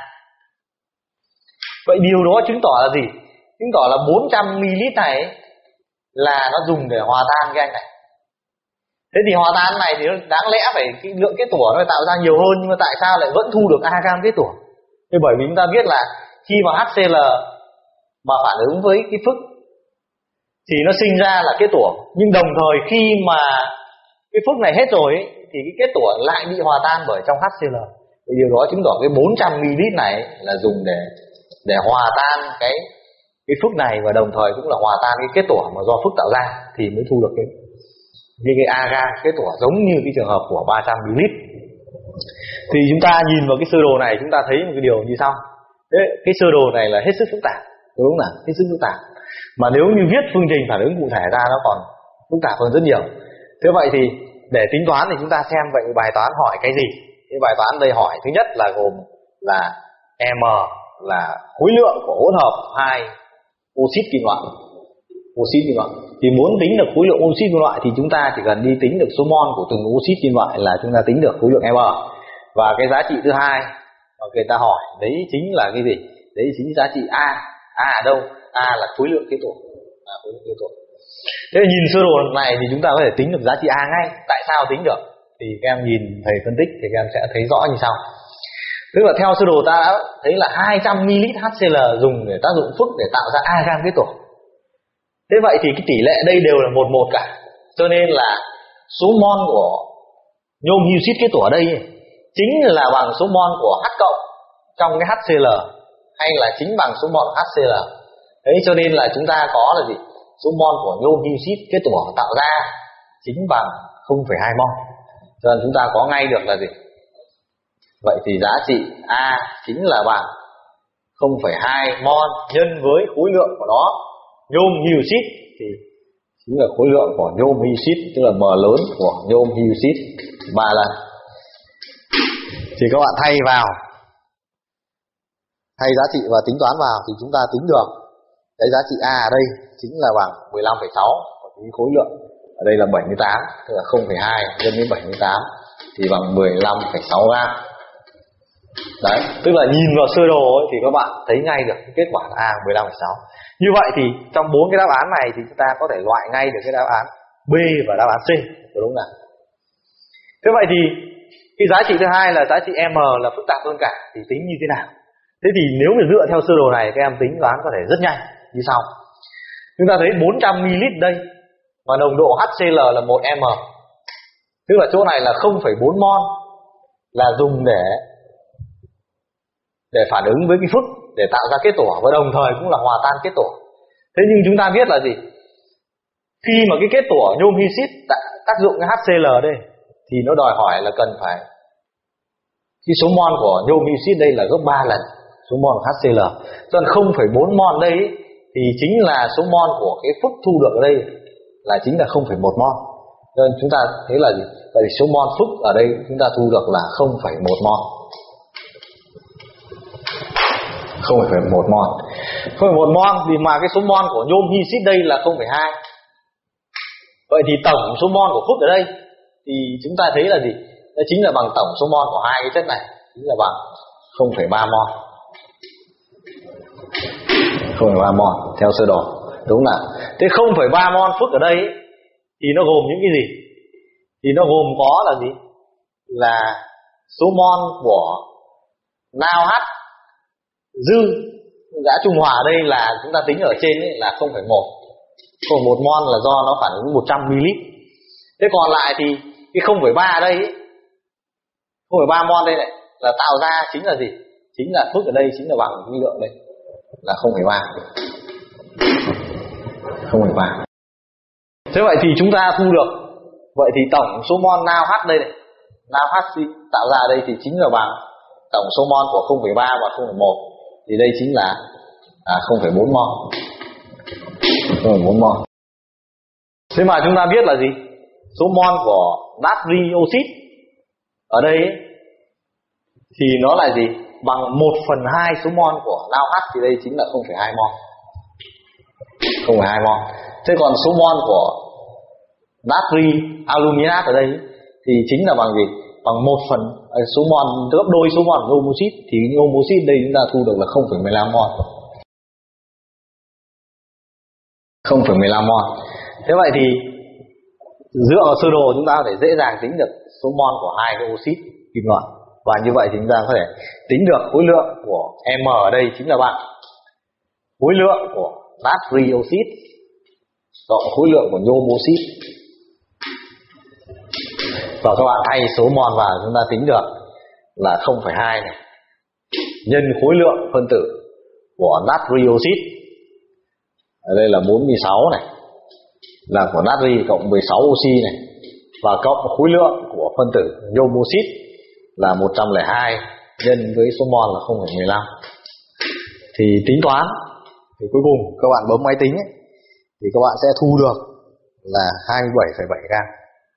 Vậy điều đó chứng tỏ là gì? Chứng tỏ là bốn trăm mi li lít này là nó dùng để hòa tan cái anh này. Thế thì hòa tan này thì đáng lẽ phải cái lượng kết tủa nó tạo ra nhiều hơn, nhưng mà tại sao lại vẫn thu được A gam kết tủa? Thế bởi vì chúng ta biết là khi mà HCl mà phản ứng với cái phức thì nó sinh ra là kết tủa, nhưng đồng thời khi mà cái phức này hết rồi ấy, thì cái kết tủa lại bị hòa tan bởi trong HCl. Thì điều đó chứng tỏ cái bốn trăm mi li lít này là dùng để để hòa tan cái cái phức này, và đồng thời cũng là hòa tan cái kết tủa mà do phức tạo ra thì mới thu được cái cái, cái A gam kết tủa, giống như cái trường hợp của ba trăm mi li lít. Thì chúng ta nhìn vào cái sơ đồ này chúng ta thấy một cái điều như sau. Thế, cái sơ đồ này là hết sức phức tạp, đúng không nào? Hết sức phức tạp. Mà nếu như viết phương trình phản ứng cụ thể ra nó còn phức tạp hơn rất nhiều. Thế vậy thì để tính toán thì chúng ta xem vậy bài toán hỏi cái gì. Cái bài toán đây hỏi thứ nhất là gồm là M là khối lượng của hỗn hợp hai oxit kim loại. Oxit kim loại. Thì muốn tính được khối lượng oxit kim loại thì chúng ta chỉ cần đi tính được số mol của từng oxit kim loại là chúng ta tính được khối lượng M. Và cái giá trị thứ hai mà người ta hỏi đấy chính là cái gì? Đấy chính giá trị A. A ở đâu? A là khối lượng kết tủa. À, khối lượng kết tủa. Thế nhìn sơ đồ này thì chúng ta có thể tính được giá trị A ngay. Tại sao tính được? Thì các em nhìn thầy phân tích thì các em sẽ thấy rõ như sau. Tức là theo sơ đồ ta đã thấy là hai trăm mi li lít HCl dùng để tác dụng phức để tạo ra A gam kết tủa. Thế vậy thì cái tỷ lệ đây đều là một một cả. Cho nên là số mol của nhôm hydroxit kết tủa ở đây chính là bằng số mol của H cộng trong cái HCl, hay là chính bằng số mol HCl. Đấy, cho nên là chúng ta có là gì? Số mol của nhôm hydroxit kết tủa tạo ra chính bằng không phẩy hai mol. Cho nên chúng ta có ngay được là gì? Vậy thì giá trị A chính là bằng không phẩy hai mol nhân với khối lượng của nó, nhôm hydroxit thì chính là khối lượng của nhôm hydroxit, tức là M lớn của nhôm hydroxit ba lần. Thì các bạn thay vào, thay giá trị và tính toán vào thì chúng ta tính được cái giá trị A ở đây chính là bằng mười lăm phẩy sáu, và cái khối lượng ở đây là bảy mươi tám, tức là không phẩy hai nhân với bảy mươi tám thì bằng mười lăm phẩy sáu gam. Đấy, tức là nhìn vào sơ đồ ấy, thì các bạn thấy ngay được cái kết quả là A mười lăm phẩy sáu. Như vậy thì trong bốn cái đáp án này thì chúng ta có thể loại ngay được cái đáp án B và đáp án C, đúng không nào? Thế vậy thì Cái giá trị thứ hai là giá trị M là phức tạp hơn cả, thì tính như thế nào? Thế thì nếu mà dựa theo sơ đồ này các em tính toán có thể rất nhanh như sau. Chúng ta thấy bốn trăm mi li lít đây và nồng độ HCl là một m. Tức là chỗ này là không phẩy bốn mol là dùng để để phản ứng với cái phức để tạo ra kết tủa, và đồng thời cũng là hòa tan kết tủa. Thế nhưng chúng ta biết là gì? Khi mà cái kết tủa nhôm hydrit tác dụng cái HCl đây thì nó đòi hỏi là cần phải cái số mol của nhôm hydrit đây là gấp ba lần số mol của HCl. Cho nên không phẩy bốn mol đây thì chính là số mol của cái phức thu được ở đây là chính là không phẩy một mol. Cho nên chúng ta thấy là gì? Vậy thì số mol phức ở đây chúng ta thu được là không phẩy một mol. không phẩy một mol. không phẩy một mol thì mà cái số mol của nhôm hydrit đây là không phẩy hai. Vậy thì tổng số mol của phức ở đây thì chúng ta thấy là gì? Đó chính là bằng tổng số mol của hai cái chất này, chính là bằng không phẩy ba mol. không phẩy ba mol theo sơ đồ. Đúng là thế không phẩy ba mol phức ở đây ấy, thì nó gồm những cái gì? Thì nó gồm có là gì? Là số mol của NaOH dư đã trung hòa đây là chúng ta tính ở trên ấy là không phẩy một. không phẩy một mol là do nó phản ứng một trăm mi li lít. Thế còn lại thì cái không phẩy ba ở đây ấy, không phẩy ba mol đây này là tạo ra chính là gì? Chính là phức ở đây chính là bằng vi lượng đây là không phẩy ba. không phẩy ba. Thế vậy thì chúng ta thu được, vậy thì tổng số mol NaOH đây này, NaOH tạo ra đây thì chính là bằng tổng số mol của không phẩy ba và không phẩy một, thì đây chính là à, không phẩy bốn mol. không phẩy bốn mol. Thế mà chúng ta biết là gì? Số mol của natri oxit ở đây ấy, thì nó là gì? Bằng một phần hai số mol của NaOH, thì đây chính là không phẩy hai mol. không phẩy hai mol. Thế còn số mol của natri aluminat ở đây thì chính là bằng gì? Bằng một phần số mol, gấp đôi số mol của nhôm oxit, thì nhôm oxit đây chúng ta thu được là không phẩy mười lăm mol. không phẩy mười lăm mol. Thế vậy thì dựa vào sơ đồ chúng ta có thể dễ dàng tính được số mol của hai cái oxit kim loại, và như vậy thì chúng ta có thể tính được khối lượng của M ở đây chính là bằng khối lượng của natri oxit cộng khối lượng của nhôm oxit, và các bạn thay số mol vào chúng ta tính được là không phẩy hai này nhân khối lượng phân tử của natri oxit ở đây là bốn mươi sáu này là của natri cộng mười sáu oxy này, và cộng khối lượng của phân tử nhôm oxit là một trăm lẻ hai nhân với số mol là không phẩy mười lăm. Thì tính toán thì cuối cùng các bạn bấm máy tính ấy, thì các bạn sẽ thu được là hai mươi bảy phẩy bảy gam.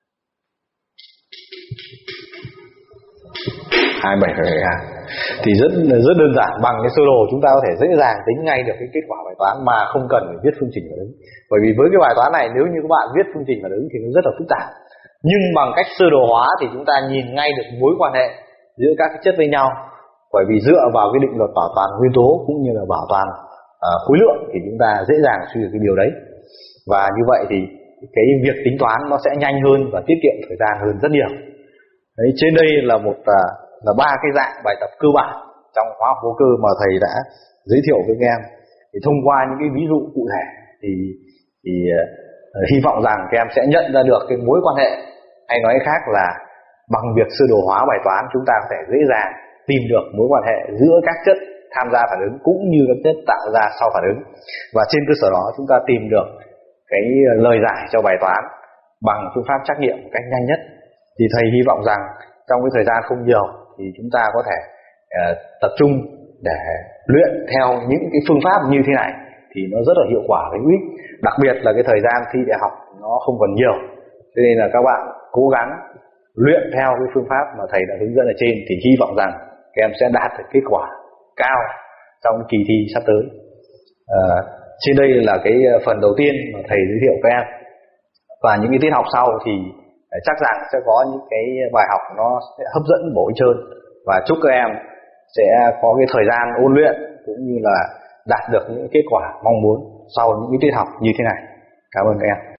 hai mươi bảy phẩy bảy gam thì rất rất đơn giản, bằng cái sơ đồ chúng ta có thể dễ dàng tính ngay được cái kết quả bài toán mà không cần phải viết phương trình phản ứng. Bởi vì với cái bài toán này nếu như các bạn viết phương trình phản ứng thì nó rất là phức tạp, nhưng bằng cách sơ đồ hóa thì chúng ta nhìn ngay được mối quan hệ giữa các cái chất với nhau. Bởi vì dựa vào cái định luật bảo toàn nguyên tố cũng như là bảo toàn uh, khối lượng thì chúng ta dễ dàng suy được cái điều đấy. Và như vậy thì cái việc tính toán nó sẽ nhanh hơn và tiết kiệm thời gian hơn rất nhiều. Đấy, trên đây là một uh, là ba cái dạng bài tập cơ bản trong hóa học vô cơ mà thầy đã giới thiệu với các em. Thì thông qua những cái ví dụ cụ thể thì, thì uh, hy vọng rằng các em sẽ nhận ra được cái mối quan hệ, hay nói khác là bằng việc sơ đồ hóa bài toán chúng ta có thể dễ dàng tìm được mối quan hệ giữa các chất tham gia phản ứng cũng như các chất tạo ra sau phản ứng, và trên cơ sở đó chúng ta tìm được cái lời giải cho bài toán bằng phương pháp trắc nghiệm một cách nhanh nhất. Thì thầy hy vọng rằng trong cái thời gian không nhiều thì chúng ta có thể uh, tập trung để luyện theo những cái phương pháp như thế này thì nó rất là hiệu quả với hữu ích. Đặc biệt là cái thời gian thi đại học nó không còn nhiều, cho nên là các bạn cố gắng luyện theo cái phương pháp mà thầy đã hướng dẫn ở trên, thì hy vọng rằng các em sẽ đạt được kết quả cao trong kỳ thi sắp tới. À, trên đây là cái phần đầu tiên mà thầy giới thiệu các em, và những cái tiết học sau thì chắc rằng sẽ có những cái bài học nó sẽ hấp dẫn bổ ích hơn, và chúc các em sẽ có cái thời gian ôn luyện cũng như là đạt được những kết quả mong muốn sau những cái tiết học như thế này. Cảm ơn các em.